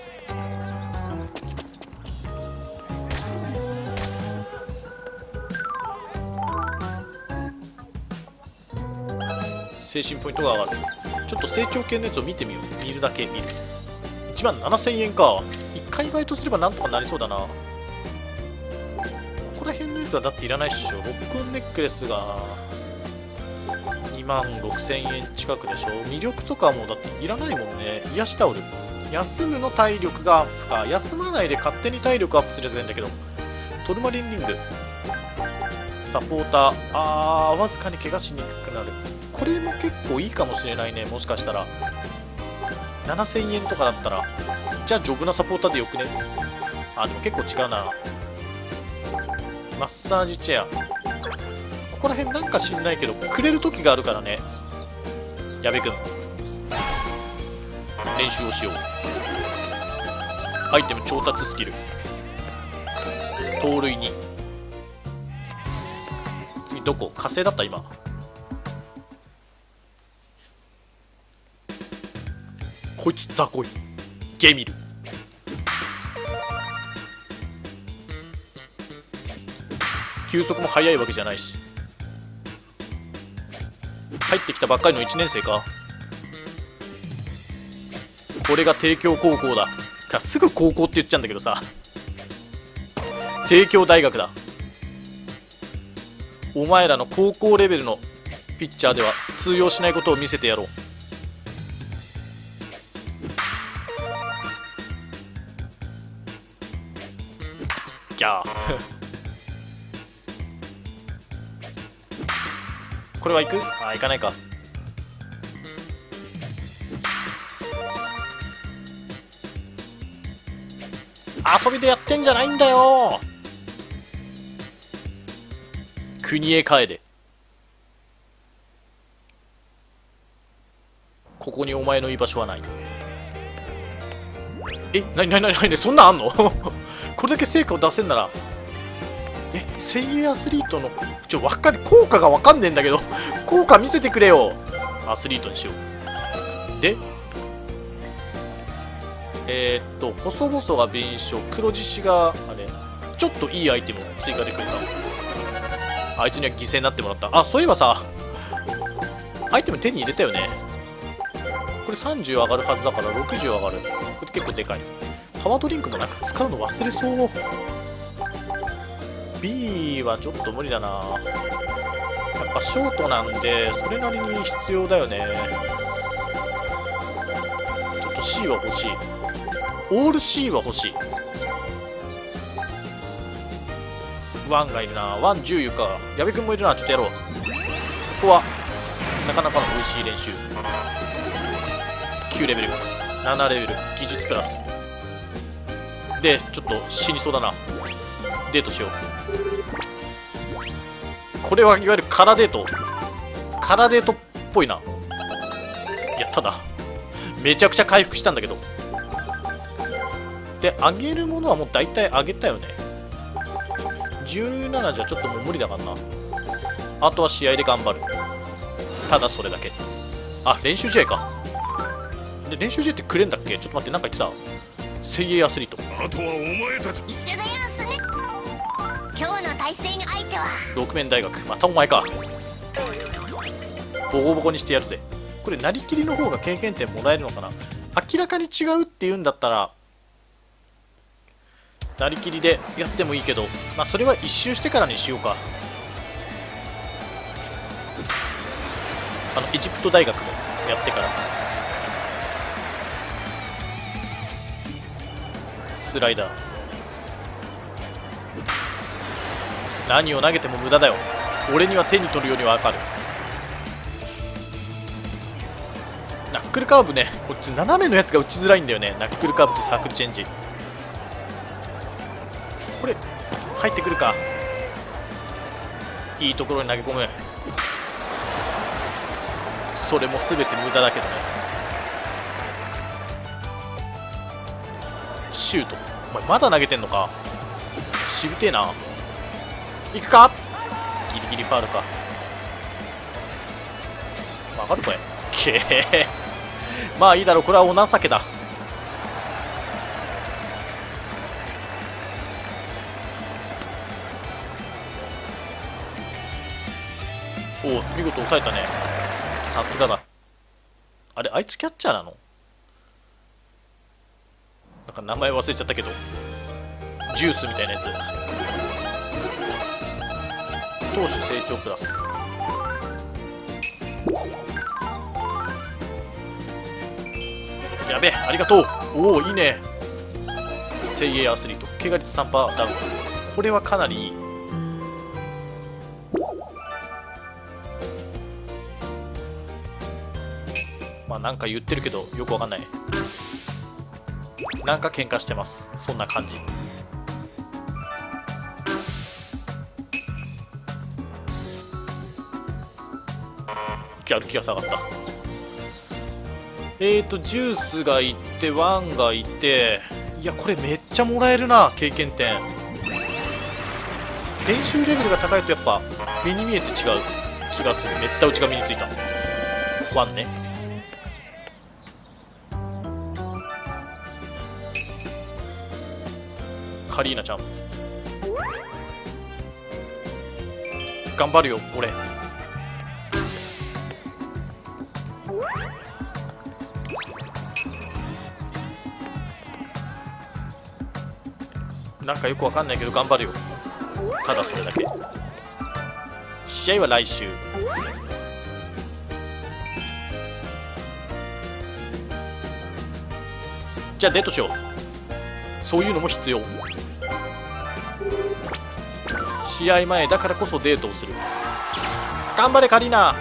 精神ポイントが上がる。ちょっと成長系のやつを見てみよう。見るだけ見る。17,000円か。1回バイトすればなんとかなりそうだな。ここら辺のやつはだっていらないっしょ。ロックオンネックレスが26,000円近くでしょ。魅力とかはもうだっていらないもんね。癒しタオル、休むの体力がアップか。休まないで勝手に体力アップするやつがいいんだけど。トルマリンリング、サポーター、わずかに怪我しにくくなる。これも結構いいかもしれないね。もしかしたら7000円とかだったら、じゃあジョブなサポーターでよくね。でも結構違うな。マッサージチェア、ここら辺なんか知んないけどくれる時があるからね。矢部君練習をしよう。アイテム調達スキル、盗塁に。次どこ？火星だった今。こいつザコイゲミル。球速も速いわけじゃないし。入ってきたばっかりの1年生か。これが帝京高校だか。すぐ高校って言っちゃうんだけどさ、帝京大学だ。お前らの高校レベルのピッチャーでは通用しないことを見せてやろう。ギャーこれは行く？行かないか。遊びでやってんじゃないんだよ。国へ帰れ。ここにお前の居場所はない。なにそんなんあんのこれだけ成果を出せんなら。精鋭アスリートの効果が分かんねえんだけど効果見せてくれよ。アスリートにしよう。で細々が弁償、黒獅子がちょっといいアイテムを追加でくれた。あいつには犠牲になってもらった。そういえばさ、アイテム手に入れたよね。これ30上がるはずだから60上がる。これ結構でかい。パワードリンクもなんか使うの忘れそう。B はちょっと無理だな。やっぱショートなんでそれなりに必要だよね。ちょっと C は欲しい。オール C は欲しい。ワンがいるな。ワン10いうか。矢部君もいるな。ちょっとやろう。ここはなかなかの美味しい練習。9レベル7レベル技術プラスでちょっと死にそうだな。デートしよう。これはいわゆるカラデートっぽいな。やっただ。めちゃくちゃ回復したんだけど。であげるものはもう大体あげたよね。17じゃちょっともう無理だからな。あとは試合で頑張る。ただそれだけ。練習試合か。で練習試合ってくれんだっけ。ちょっと待って、なんか言ってた。精鋭アスリート。 あとはお前たち。 一緒だよすね。今日の対戦相手は六面大学。またお前か。 ボコボコにしてやるぜ。これなりきりの方が経験点もらえるのかな。明らかに違うっていうんだったらなりきりでやってもいいけど、まあそれは一周してからにしようか。エジプト大学もやってから。スライダー何を投げても無駄だよ。俺には手に取るようにわかる。ナックルカーブね、こっち斜めのやつが打ちづらいんだよね。ナックルカーブとサークルチェンジ、これ入ってくるか。いいところに投げ込む。それも全て無駄だけどね。シュート、お前まだ投げてんのか。しぶてえな。いくか。ギリギリファウルか。曲がるこれ。けーまあいいだろう、これはお情けだ。おお、見事抑えたね。さすがだ。あれ、あいつキャッチャーなの？なんか名前忘れちゃったけど、ジュースみたいなやつ。投手成長プラス。やべえ、ありがとう。おお、いいね。精鋭アスリート、怪我率 3% ダウン。これはかなりいい。まあなんか言ってるけどよくわかんない。なんか喧嘩してます、そんな感じ。やる気が下がった。ジュースがいてワンがいて、いやこれめっちゃもらえるな、経験点。練習レベルが高いとやっぱ目に見えて違う気がする。めった打ちが身についた。ワンね。カリーナちゃん頑張るよ俺。なんかよくわかんないけど頑張るよ。ただそれだけ。試合は来週。じゃあデートしよう。そういうのも必要。試合前だからこそデートをする。頑張れカリーナ。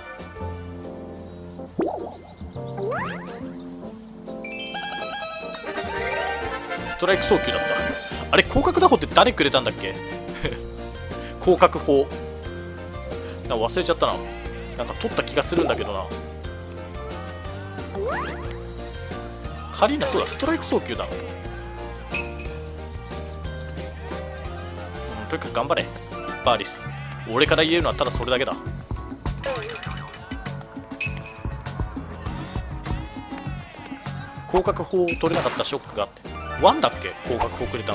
ストライク送球だった。あれ、広角打法って誰くれたんだっけ広角砲なんか忘れちゃったな。なんか取った気がするんだけどな。カリーナ、そうだ、ストライク送球だ。とにかく頑張れバーリス。俺から言えるのはただそれだけだ。広角砲を取れなかったショックがあって。ワンだっけ、広角砲くれたの。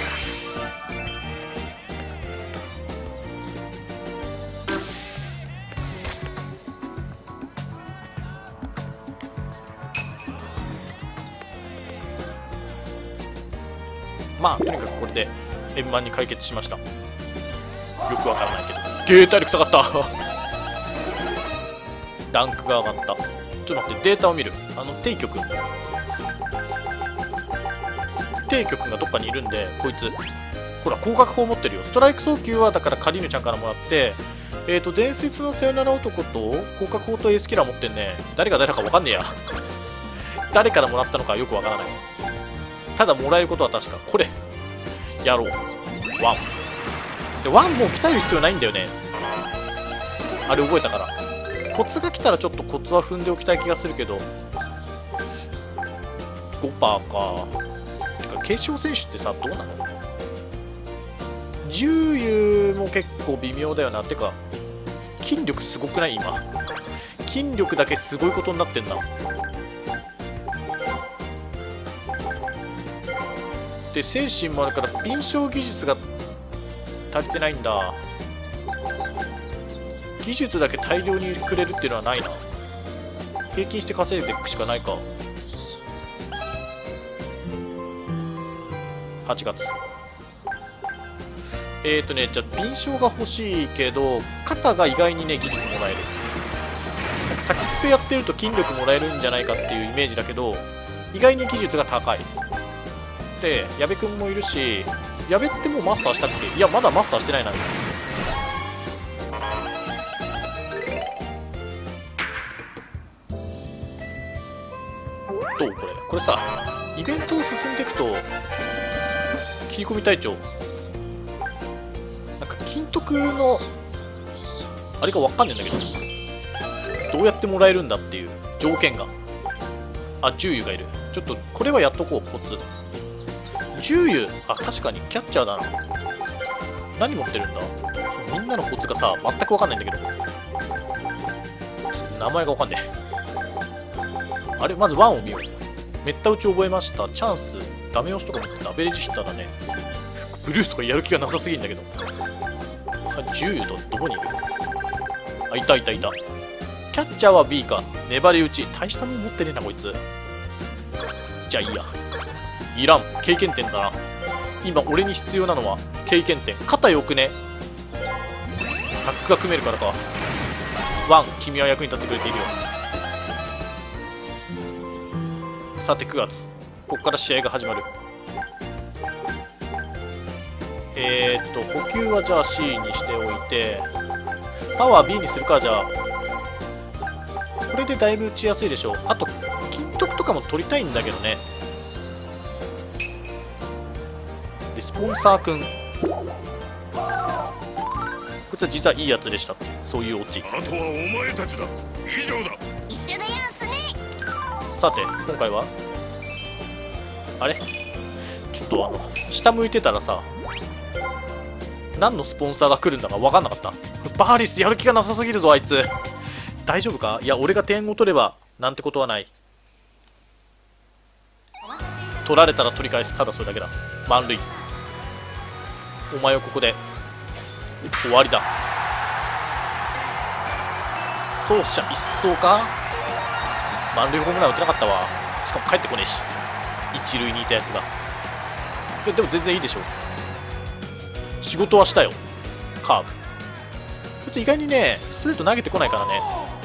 まあとにかくこれで円満に解決しました。よくわからないけど体力下がったダンクが上がった。ちょっと待って、データを見る。テイキョ君がどっかにいるんで、こいつほら広角砲持ってるよ。ストライク送球はだからカリーヌちゃんからもらって、伝説のさよなら男と広角砲とエースキラー持ってんね。誰が誰だかわかんねえや誰からもらったのかよくわからない。ただもらえることは確か。これやろう。ワンで、ワンもう鍛える必要ないんだよね。あれ覚えたから。コツが来たらちょっとコツは踏んでおきたい気がするけど、 5% か。てか継承選手ってさ、どうなの。重油も結構微妙だよな。てか筋力すごくない？今筋力だけすごいことになってんな。で精神もあるから敏捷技術が足りてないんだ。 技術だけ大量にくれるっていうのはないな。平均して稼いでいくしかないか。8月。じゃあ敏捷が欲しいけど、肩が意外にね技術もらえる。なんか先スペやってると筋力もらえるんじゃないかっていうイメージだけど、意外に技術が高い。で矢部君もいるし、矢部ってもうマスターしたっけ？いやまだマスターしてないな。どうこれさ、イベントを進んでいくと切り込み隊長なんか金徳のあれが分かんないんだけど、どうやってもらえるんだっていう条件が。あ、重油がいる。ちょっとこれはやっとこう。コツ重油、あ確かにキャッチャーだな。何持ってるんだ。みんなのコツがさ全く分かんないんだけど、名前が分かんねえ。あれまず1を見よう。めった打ち覚えました。チャンスダメ押しとか持ってた。アベレージヒッターだね。ブルースとかやる気がなさすぎんだけど。重油とどこにいる。あ、いたいたいた。キャッチャーは B か。粘り打ち大したもん持ってねえなこいつ。じゃあいいや。いらん。経験点だな。今俺に必要なのは経験点。肩よくね。タッグが組めるからか。ワン、君は役に立ってくれているよ。さて9月、ここから試合が始まる。補給はじゃあ C にしておいて、パワー B にするか。じゃあこれでだいぶ打ちやすいでしょう。あと金徳とかも取りたいんだけどね。でスポンサーくん、こいつは実はいいやつでした。そういうオチ。 あとはお前たちだ。以上だ。 一緒でやんすね。 さて今回はあれちょっと下向いてたらさ、何のスポンサーが来るんだか分かんなかった。バーリスやる気がなさすぎるぞあいつ。大丈夫か。いや俺が点を取ればなんてことはない。取られたら取り返す、ただそれだけだ。満塁。お前をここで終わりだ。走者一掃か。満塁ホームラン打てなかったわ。しかも帰ってこねえし、一塁にいたやつが。でも全然いいでしょう。仕事はしたよ。カーブちょっと意外にねストレート投げてこないからね。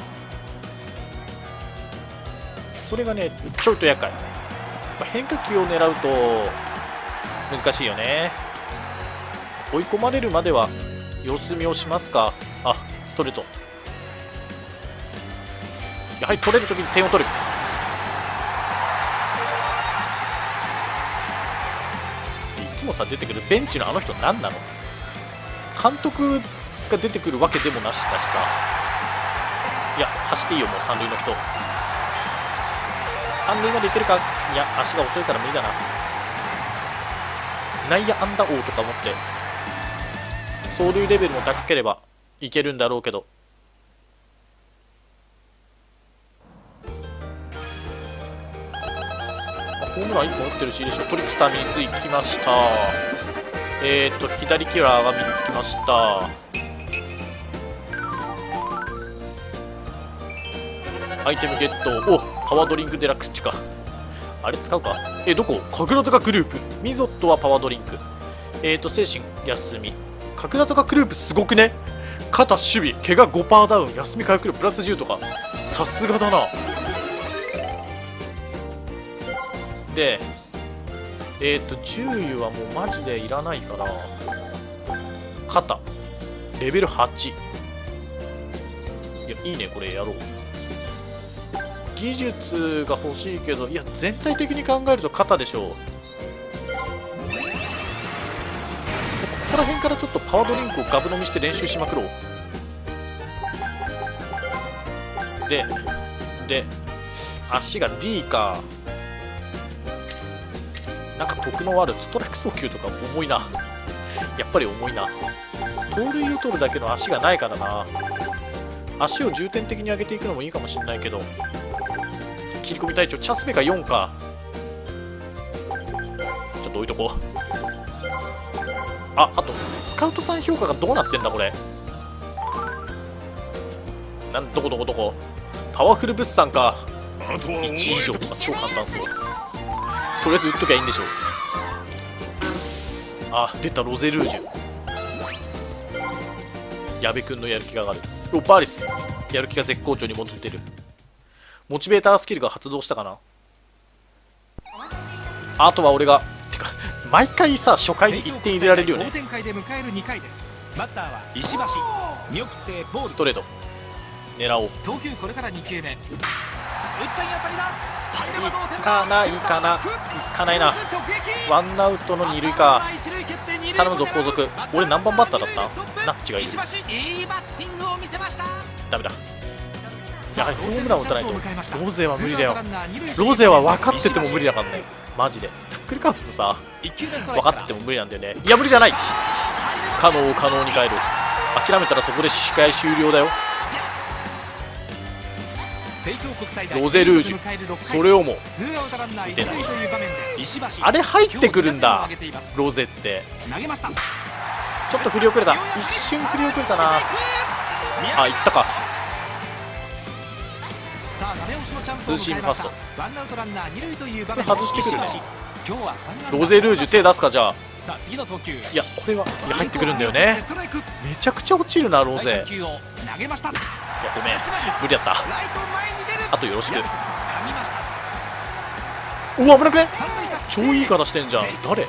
それがねちょっと厄介。変化球を狙うと難しいよね。追い込まれるまでは様子見をしますか。あ、ストレートやはり取れるときに点を取る。いつもさ出てくるベンチのあの人何なの。監督が出てくるわけでもなしだしさ。いや走っていいよもう。三塁の人三塁まで行けるか。いや足が遅いから無理だな。内野安打王とか持って走塁レベルも高ければいけるんだろうけど。ホームラン1本打ってるしいいでしょ。トリックスター3ついきました。左キラーが3つきました。アイテムゲット。お、パワードリンクデラックスチか。あれ使うか。どこ。神楽坂グループ。ミゾットはパワードリンク。精神休み。神楽坂グループすごくね。肩守備怪我 5% ダウン、休み回復力プラス10とか。さすがだな。で重油はもうマジでいらないから、肩レベル8。いやいいねこれやろう。技術が欲しいけど、いや全体的に考えると肩でしょう。ここら辺からちょっとパワードリンクをガブ飲みして練習しまくろう。で足が D か。なんか得のあるストライク送球とか重いな。やっぱり重いな。盗塁を取るだけの足がないからな。足を重点的に上げていくのもいいかもしれないけど。切り込み隊長チャンスメーカー4か。ちょっと置いとこう。あとスカウトさん評価がどうなってんだこれ。 どこパワフル物産か。 あとはお前 1以上とかたち超簡単そう。とりあえず打っときゃいいんでしょう。あ、出たロゼルージュ。矢部君のやる気が上がる。お、バーリスやる気が絶好調に戻ってる。モチベータースキルが発動したかな。あとは俺がてか毎回さ初回に1点入れられるよね。 追う展開で迎える2回です。バッターは石橋。見送ってボール。 ストレート狙おう。 投球これから2球目。打ったい当たりだ。入れば同点だ。 いかないな。ワンアウトの2塁か。頼むぞ後続。俺何番バッターだった？ナッチがいる。 いいバッティングを見せました。 ダメだ。やはりホームランを打たないとローゼは無理だよ。ローゼは分かってても無理だからね。マジでタックルカーブもさ分かってても無理なんだよね。いや無理じゃない。不可能を可能に変える。諦めたらそこで試合終了だよ。ロゼルージュそれをも打てない。あれ入ってくるんだロゼって。ちょっと振り遅れた。一瞬振り遅れたな。あ、いったか。ツーシームファースト。これ外してくるね。ロゼルージュ手出すか。じゃあいやこれはいや入ってくるんだよね。めちゃくちゃ落ちるなローゼ。いやごめん無理だった。あとよろしく。うわ危なくね。超いい形してんじゃん。誰。とり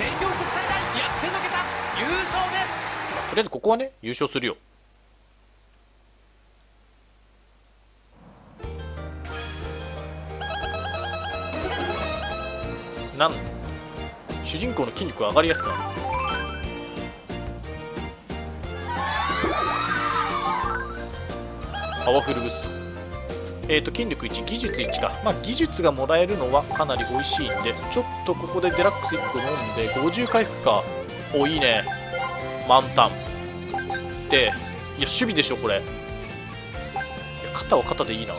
あえずここはね優勝するよ。主人公の筋力が上がりやすくなる。パワフルブースト。筋力1技術1か。まあ技術がもらえるのはかなり美味しいんで、ちょっとここでデラックス1個飲んで50回復か。おいいね。満タンで、いや守備でしょこれ。いや肩は肩でいいな。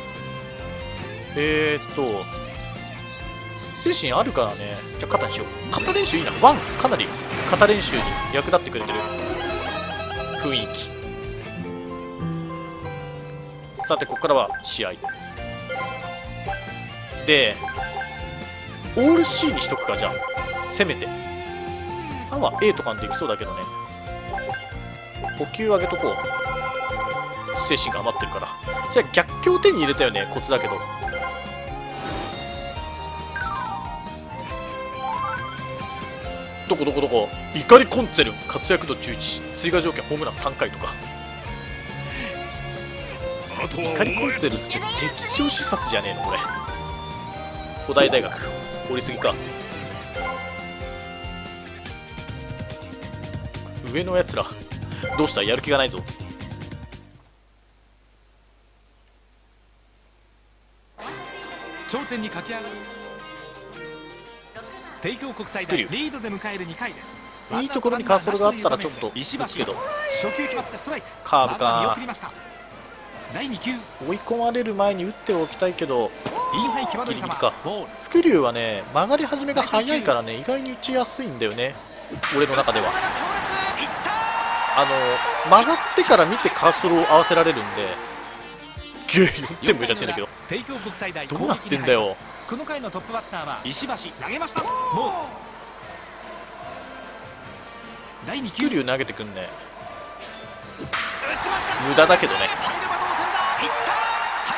精神あるからね。じゃあ肩にしよう。肩練習いいな。ワンかなり肩練習に役立ってくれてる雰囲気。さてここからは試合でオール C にしとくか。じゃあせめてパワー A とかできそうだけどね。補給上げとこう。精神が余ってるから。じゃあ逆境手に入れたよね。コツだけど。どこ怒りコンツェルン活躍度11追加条件ホームラン3回とか。怒りコンツェルンって敵情視察じゃねえのこれ。古代大学折りすぎか。上のやつらどうした。やる気がないぞ。 頂点に駆け上がる帝京国際大リードで迎える2回です。 いいところにカーソルがあったらちょっと打つけど。カーブか。 第2球追い込まれる前に打っておきたいけどギリギリか。 ボール。 スクリューはね曲がり始めが早いからね意外に打ちやすいんだよね俺の中では。曲がってから見てカーソルを合わせられるんで4点も入れてんだけど帝京国際大どうなってんだよ。 この回のトップバッターは石橋。投げました。もう第2球スクリュー投げてくんね。 打ちました。 無駄だけどね。 入れば同点だ。いった入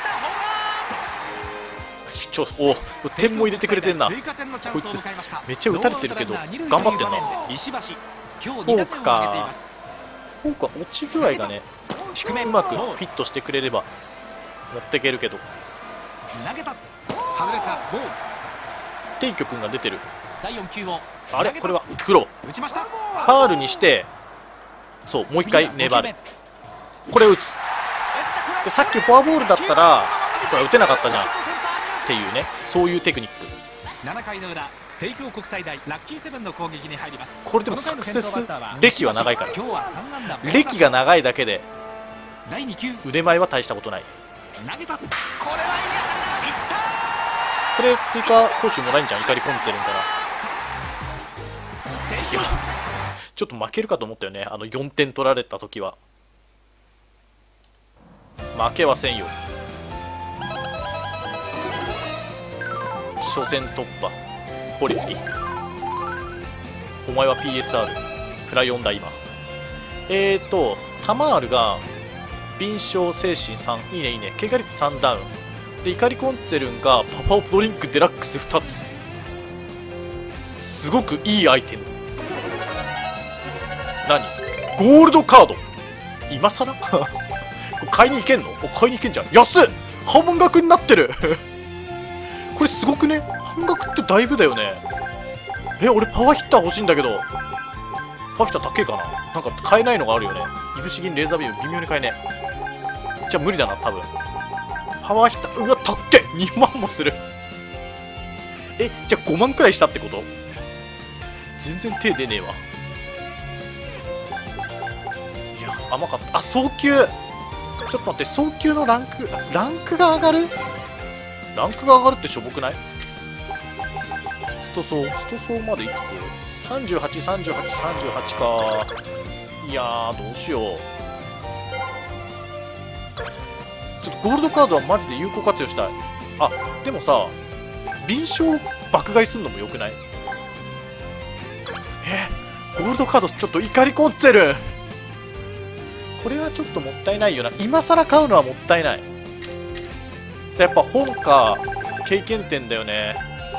ったホームラン。 お点も入れてくれてんな。こいつめっちゃ打たれてるけど頑張ってんな。 石橋今日フォーク 2打点を挙げていかます。 フォークは落ち具合がねうまくフィットしてくれれば持っていけるけど。 投げた外れた。ボール。 テイキョ君が出てる。 第4球をあれこれはプロ打ちました。 ファールにしてそうもう一回粘る。これ打つ。でさっきフォアボールだったらこれ打てなかったじゃんっていうね。そういうテクニック。 7回の裏帝京国際大ラッキーセブンの攻撃に入ります。 これでもサクセス歴は長いから。 今日は3安打。 歴が長いだけで第2球腕前は大したことない。 投げた。これはいいこれ追加報酬もらえんじゃん怒りコンツェルンから。いやちょっと負けるかと思ったよね4点取られた時は。 負けはせんよ。初戦突破法律儀。お前は PSR フライオンだ今。タマールが敏捷精神3、いいねいいね。怪我率3ダウンで、怒りコンツェルンがパパオドリンクデラックス2つ。すごくいいアイテム。何ゴールドカード今さら買いに行けんの？買いに行けんじゃん。安っ、半額になってるこれすごくね？半額ってだいぶだよね。俺パワーヒッター欲しいんだけど、パワーヒッター高えかな。なんか買えないのがあるよね。いぶし銀レーザービーム微妙に買えねえ。じゃあ無理だな多分。パワーヒッター、うわたっけ2万もする。じゃあ5万くらいしたってこと？全然手出ねえわ。いや甘かった。早急、ちょっと待って、早急のランクが上がる？ランクが上がるってしょぼくない？ストソーまでいくつ？ 38、38、38か。いやーどうしよう。ちょっとゴールドカードはマジで有効活用したい。でもさ、敏捷爆買いするのもよくない？ゴールドカードちょっと怒りコンツェル、これはちょっともったいないよな。今更買うのはもったいない。やっぱ本か経験点だよね。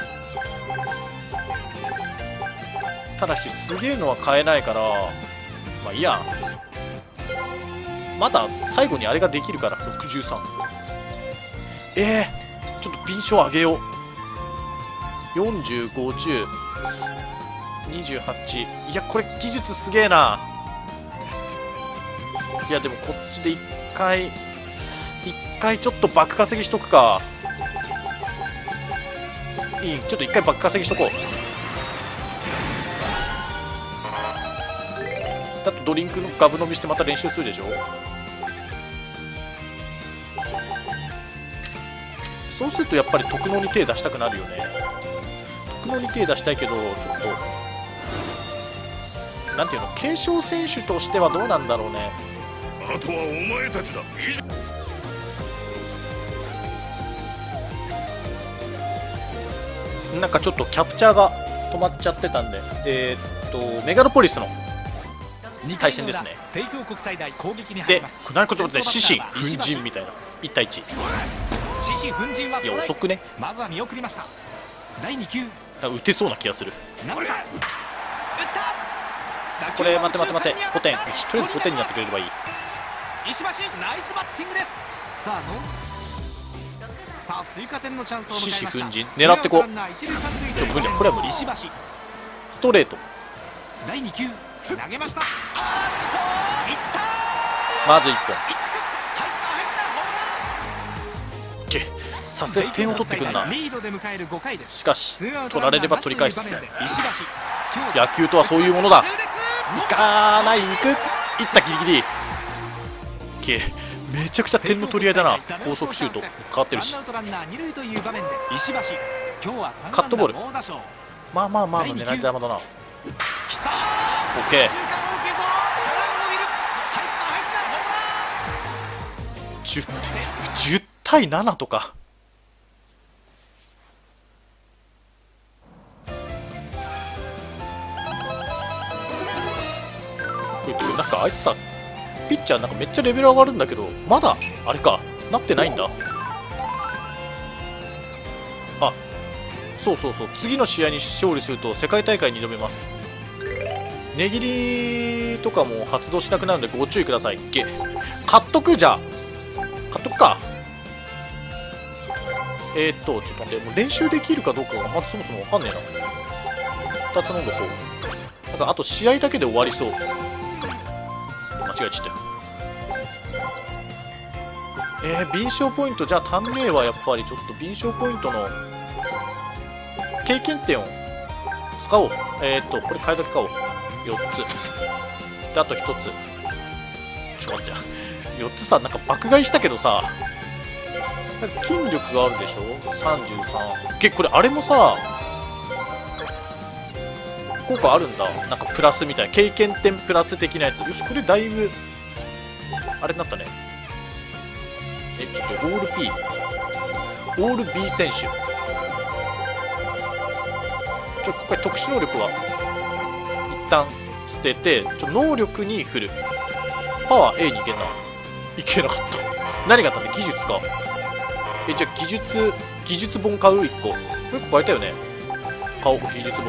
ただしすげえのは買えないから、まあいいや。まだ最後にあれができるから63。ちょっと敏捷上げよう。40、50、28。いやこれ技術すげえな。いやでもこっちで一回ちょっとバック稼ぎしとくか。ちょっと一回バック稼ぎしとこう。だってドリンクのガブ飲みしてまた練習するでしょ。そうするとやっぱり特能に手出したくなるよね。特能に手出したいけど、ちょっとなんていうの、継承選手としてはどうなんだろうね。 あとはお前たちだ。 なんかちょっとキャプチャーが止まっちゃってたんで、メガロポリスの対戦ですね。 帝京国際大攻撃に入でります。 何かちょっと待って、獅子奮陣みたいな1対1。 獅子奮陣はスいやトライク。 遅くね。 まずは見送りました。第2球打てそうな気がする。 投げた。打ったこれ待って5点、1人で5点になってくれればいい。 石橋ナイスバッティングです。さあ追加点のチャンスを迎えました。 獅子奮陣狙ってこう。 無無理だ、これは無理。 石橋ストレート第2球投げました。いったまず1本。 一直線入ったホームラン。 さすがに点を取ってくんな。 リードで迎える5回です。 しかし取られれば取り返す。 石橋野球とはそういうものだ。いかない、行く、いったギリギリ。めちゃくちゃ点の取り合いだな。高速シュート変わってるし。カットボール、まあ狙い玉だな。オッケー。10対7とか。なんかあいつさ、ピッチャーなんかめっちゃレベル上がるんだけど、まだあれかなってないんだ。そう次の試合に勝利すると世界大会に挑めます。値切りとかも発動しなくなるのでご注意ください。買っとく。じゃあ買っとくか。ちょっと待って、もう練習できるかどうかがまずそもそも分かんねえな。2つ飲んどこう。なんかあと試合だけで終わりそう。間違えちゃったよ。敏捷ポイントじゃあ足んねえわ。やっぱりちょっと敏捷ポイントの経験点を使おう。これ替えだけ買おう。4つで、あと1つ。ちょっと待って、4つさ、なんか爆買いしたけどさ、なんか筋力があるでしょ。33。これあれもさ効果あるんだ。なんかプラスみたいな、経験点プラス的なやつ。よし、これだいぶあれになったね。 ちょっとオール P オール B 選手、今回特殊能力は一旦捨てて、能力に振る。パワー A にいけんな。いけなかった。何があったんだ、技術か。じゃあ技術本買う。1個もう1個買えたよね。買おう、技術本。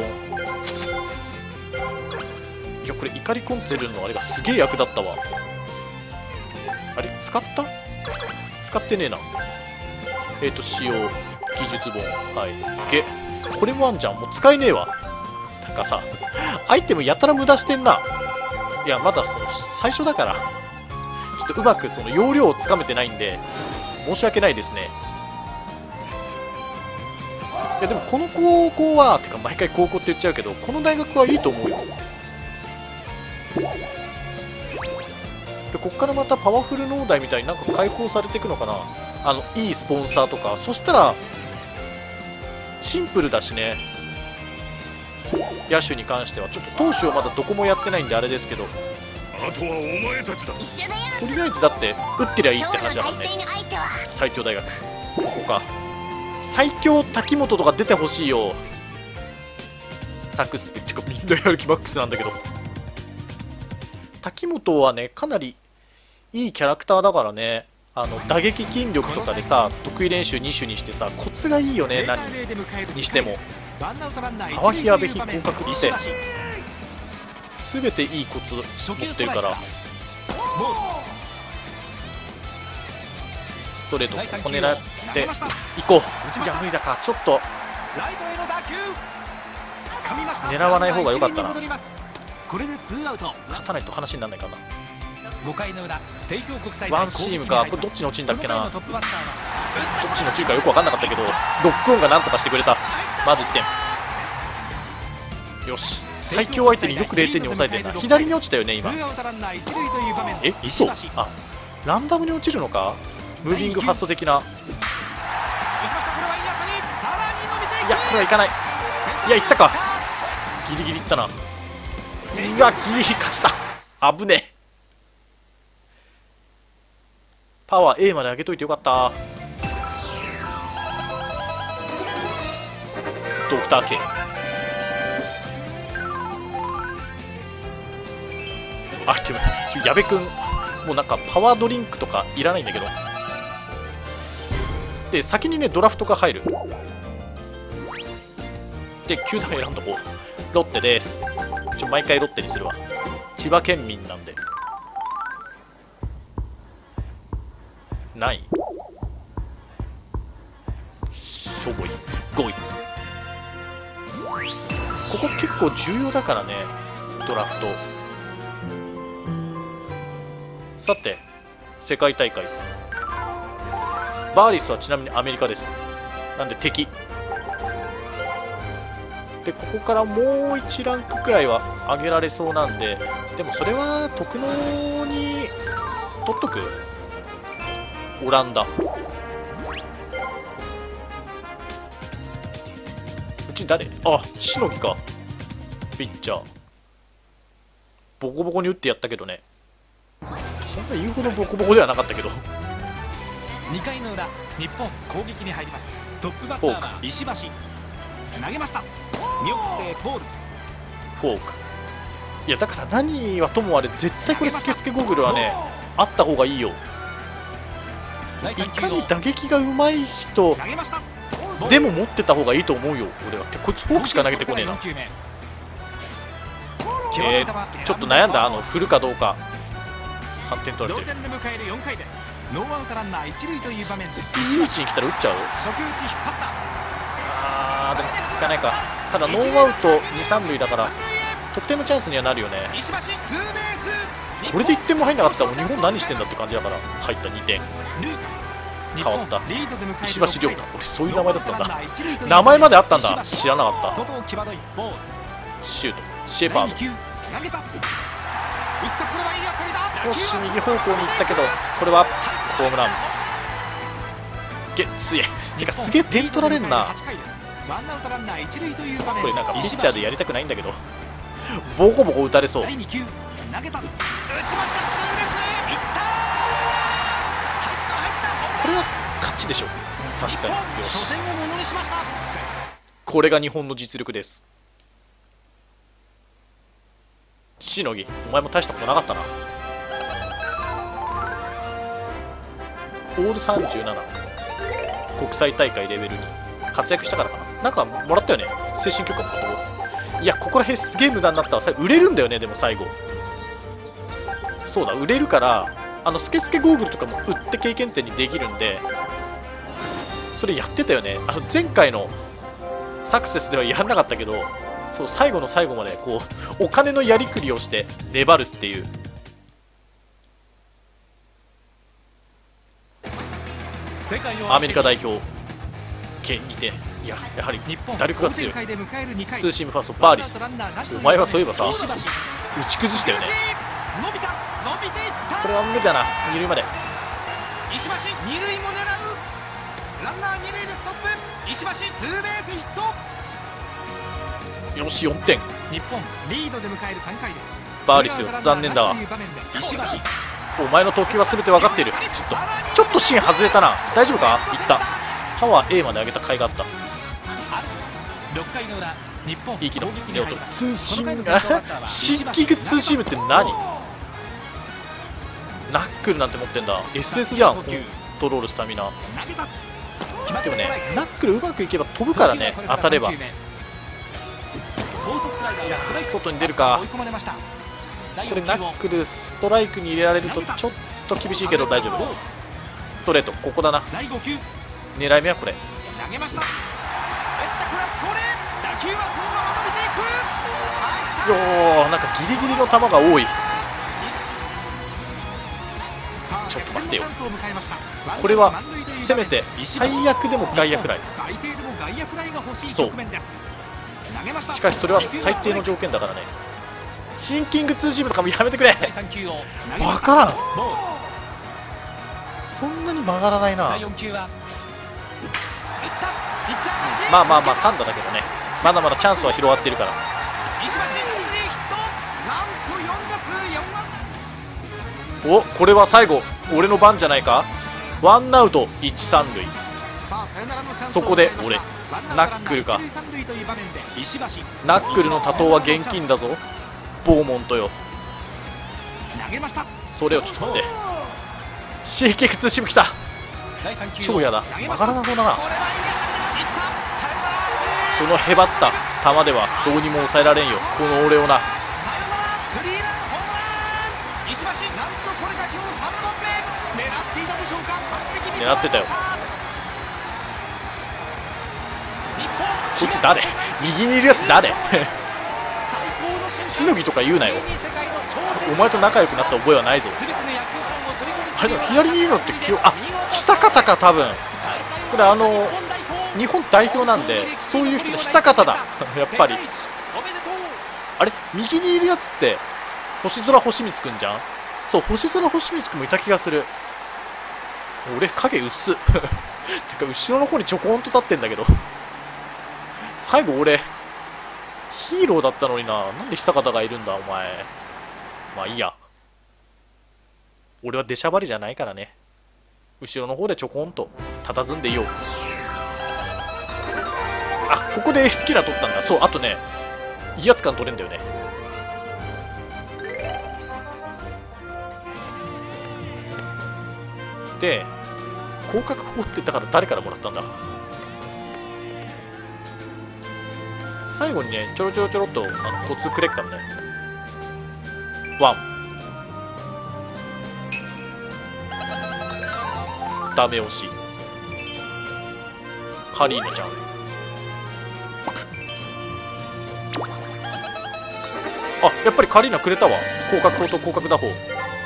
いや、これ怒りコンツェルのあれがすげえ役立ったわ。あれ使ってねえな。使用技術本、はい、これもあんじゃん。もう使えねえわ。なんかさ、アイテムやたら無駄してんな。いや、まだその最初だからちょっとうまくその容量をつかめてないんで申し訳ないですね。いやでもこの高校は、てか毎回高校って言っちゃうけど、この大学はいいと思うよ。でこっからまたパワフル農大みたいになんか解放されていくのかな。いいスポンサーとか。そしたらシンプルだしね、野手に関しては。ちょっと投手をまだどこもやってないんであれですけど、 あとはお前たちだ。 一緒だよ。 とりあえずだって打ってりゃいいって話だからね。 今日の対戦相手は最強大学、ここか。最強滝本とか出てほしいよ。サクスペってかみんなやる気マックスなんだけど、滝本はねかなりいいキャラクターだからね。打撃筋力とかでさ、得意練習2種にしてさ、コツがいいよね。何にしてもパワヒアベヒ合格って全ていいコツ持ってるから。ストレートここ狙っていこう。いや無理だか、ちょっと狙わない方が良かったな。 これでツーアウト。 勝たないと話にならないかな。 5回の裏、帝京国際ワンチームか。これどっちのチームだっけな。どっトップバッターはちのチームかよく分かんなかったけど、ロックオンがなんとかしてくれた。まず1点。よし、最強相手によく0点に抑えてるな。左に落ちたよね今。 ツーアウトランナー一塁という場面。 嘘。あ、ランダムに落ちるのか。ムービングファスト的な。 打ちました。これはいい当たり。さらに伸びていく。 いやこれはいかない。いやいったか、ギリギリいったな。うわギリギリ勝った。危ねえ。パワー A まで上げといてよかった。ドクター K。 あ、でも矢部君もうなんかパワードリンクとかいらないんだけど。で先にねドラフトが入る。で球団選んどこう。ロッテです。毎回ロッテにするわ。千葉県民なんで。何位しょぼい5位。ここ結構重要だからね、ドラフト。さて世界大会、バーリスはちなみにアメリカです。なんで敵で、ここからもう1ランクくらいは上げられそうなんで、でもそれは特納に取っとく。オランダ、うち誰。あ、しのぎか。ピッチャーボコボコに打ってやったけどね。そんな言うほどボコボコではなかったけど。 2回の裏、日本攻撃に入ります。トップバッターは石橋。投げました。見送ってボール。 フォーク。いやだから何はともあれ、絶対これスケスケゴーグルはねあった方がいいよ。いかに打撃が上手い人でも持ってた方がいいと思うよ俺は。ってこいつフォークしか投げてこねえな。ちょっと悩んだ。振るかどうか。3点取られてる。 同点で迎える4回です。ノーアウトランナー一塁という場面でいい位置に来たら打っちゃう。 初球打ち引っ張った。 あーでもいかないか。ただノーアウト2、3塁だから得点のチャンスにはなるよね。 石橋ツーベース。 これで1点も入んなかったらもう日本何してんだって感じだから。入った2点。変わった。石橋亮太、俺そういう名前だったんだ。名前まであったんだ。知らなかった。シュート、シェパード。少し右方向に行ったけど、これはホームラン。ゲッツエ。てかすげえ点取られんな。これなんかピッチャーでやりたくないんだけど、ボコボコ打たれそう。 1でしょ、さすがに。よし、 初戦をものにしました。 これが日本の実力です。しのぎ、お前も大したことなかったな。オール37、国際大会レベル2、活躍したからかな。なんかもらったよね、精神許可のこと。いや、ここら辺すげえ無駄になったわ。売れるんだよね、でも最後。そうだ、売れるから、スケスケゴーグルとかも売って経験点にできるんで、それやってたよね。前回のサクセスではやらなかったけど、そう、最後の最後までこうお金のやりくりをして粘るっていう。アメリカ代表兼2点。いや、やはり打力が強い。ツーシームファーストバーリス、お前はそういえばさ、打ち崩したよね。これは無理だな、二塁まで。 石橋、二塁も狙う。ランナー二塁でストップ。石橋、ツーベースヒット。 よし、4点。 日本リードで迎える3回です。 バーリスよ、残念だわ。お前の投球は全て分かっている。ちょっと芯外れたな。大丈夫か。いった。パワー A まで上げた甲斐があった。 6回の裏、日本いい軌道、ツーシームシンキングツーシームって何。ナックルなんて持ってんだ。 SS じゃん、コントロールスタミナ。でもね、ナックルうまくいけば飛ぶからね、当たれば。外に出るか。これナックルストライクに入れられるとちょっと厳しいけど大丈夫。ストレート、ここだな。狙い目はこれ。よー、なんかギリギリの球が多い。ちょっと待ってよ、これはせめて最悪でも外野フライ。そう、しかしそれは最低の条件だからね。シンキングツーシームとかもやめてくれ。分からん、そんなに曲がらないな。まあまあまあ単打だけどね、まだまだチャンスは広がってるから。お、これは最後俺の番じゃないか。ワンアウト1、3塁。そこで俺ナックルか。ナックルの多投は現金だぞ、ボーモントよ。それをちょっと待って、シーキックツーシームきた。超やだ、曲がらなそうだな。そのへばった球ではどうにも抑えられんよ、この俺をな。狙ってたよ。こいつ誰、右にいるやつ誰しのぎとか言うなよ、お前と仲良くなった覚えはないぞ。あれでも左にいるのって久方か、多分これ日本代表なんで、そういう人で久方だやっぱり。あれ、右にいるやつって星空星光くんじゃん。そう、星空星光くんもいた気がする。俺影薄っなんか後ろの方にちょこんと立ってんだけど最後俺ヒーローだったのにな。なんで久方がいるんだお前。まあいいや、俺は出しゃばりじゃないからね。後ろの方でちょこんと佇んでいよう。あ、ここでエースキラー取ったんだ。そう、あとね、威圧感取れんだよね。で、広角砲ってだから誰からもらったんだ。最後にね、ちょろちょろちょろっとコツくれっからね。ワンダメ押し、カリーナちゃん。あ、やっぱりカリーナくれたわ。広角砲と広角打法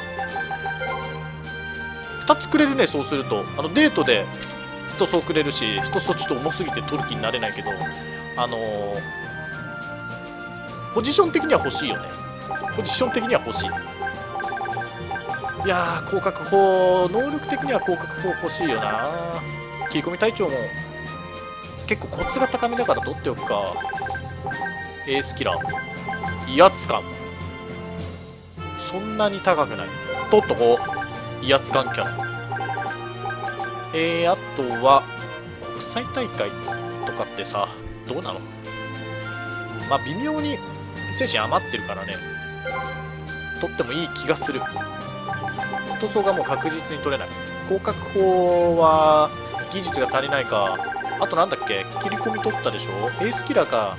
2つくれるね。そうするとデートでストソーくれるし、ストソーちょっと重すぎて取る気になれないけど、ポジション的には欲しいよね。ポジション的には欲しい。いやー、広角砲能力的には広角砲欲しいよな。切り込み隊長も結構コツが高めだから取っておくか。エースキラー、威圧感そんなに高くない。取っとこう。威圧感キャラあとは国際大会とかってさ、どうなの？まあ微妙に精神余ってるからね、取ってもいい気がする。人層がもう確実に取れない。広角砲は技術が足りないか。あとなんだっけ、切り込み取ったでしょ。エースキラーか。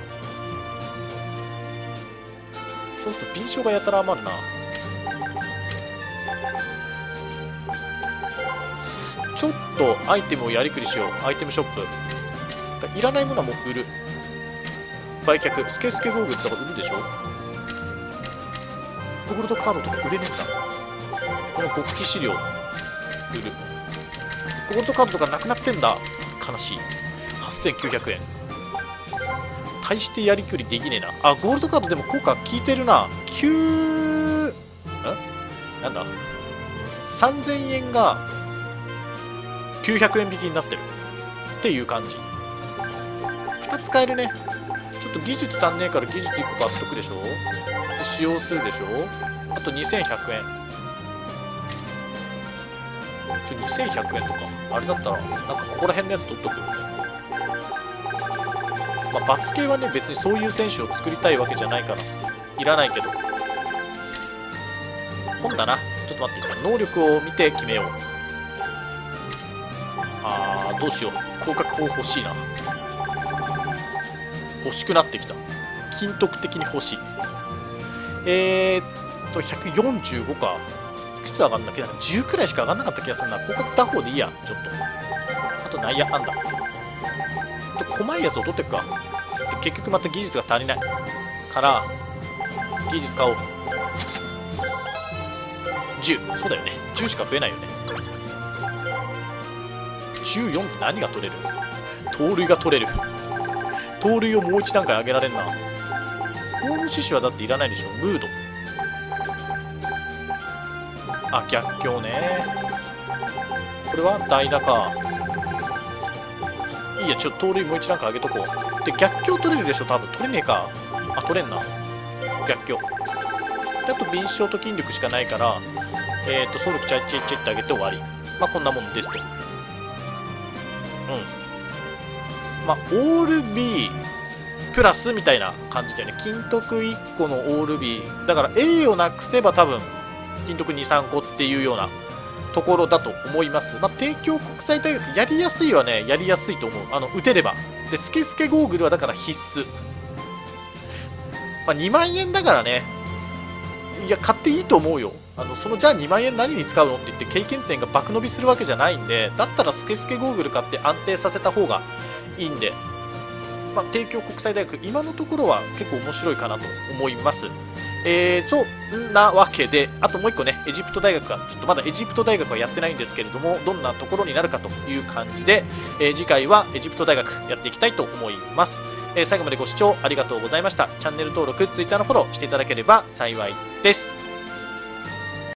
そうすると敏捷がやたら余るな。ちょっとアイテムをやりくりしよう。アイテムショップいらないものはもう売る。売却。スケスケゴーグルとか売るでしょ。ゴールドカードとか売れねえんだ。この極秘資料売る。ゴールドカードとかなくなってんだ。悲しい。8900円。大してやりくりできねえな。あ、ゴールドカードでも効果効いてるな。なんだ、3000円が900円引きになってるっていう感じ。2つ買えるね。ちょっと技術足んねえから技術1個買っとくでしょ。で使用するでしょ。あと2100円。2100円とかあれだったらなんかここら辺のやつ取っとく。まあ罰系はね別にそういう選手を作りたいわけじゃないからいらないけど、本だな。ちょっと待って、能力を見て決めよう。どうしよう。広角砲欲しいな。欲しくなってきた。金徳的に欲しい。145か。いくつ上がるんだっけ。10くらいしか上がんなかった気がするな。広角打法でいいや。ちょっとあと内野安打と細いやつを取っていくか。で結局また技術が足りないから技術買おう。10。そうだよね。10しか増えないよね。14って何が取れる？盗塁が取れる。盗塁をもう一段階上げられんな。ホーム獅子はだっていらないでしょ。ムード。あ、逆境ね。これは代打か。いいや、ちょっと盗塁もう一段階上げとこう。で、逆境取れるでしょ。多分取れねえか。あ、取れんな。逆境。で、あと敏捷と筋力しかないから、走力チャイチェイチェって上げて終わり。まあ、こんなもんですと。まあ、オール B プラスみたいな感じだよね。金徳1個のオール B だから A をなくせば多分金徳 2,3 個っていうようなところだと思います。まあ、帝京国際大学やりやすいはね、やりやすいと思う。打てれば。でスケスケゴーグルはだから必須。まあ、2万円だからね、いや買っていいと思うよ。じゃあ2万円何に使うのって言って経験点が爆伸びするわけじゃないんで、だったらスケスケゴーグル買って安定させた方がいいんで、まあ、帝京国際大学今のところは結構面白いかなと思います。そんなわけで、あともう1個ね、エジプト大学がちょっとまだエジプト大学はやってないんですけれども、どんなところになるかという感じで、次回はエジプト大学やっていきたいと思います。最後までご視聴ありがとうございました。チャンネル登録、Twitter のフォローしていただければ幸いです。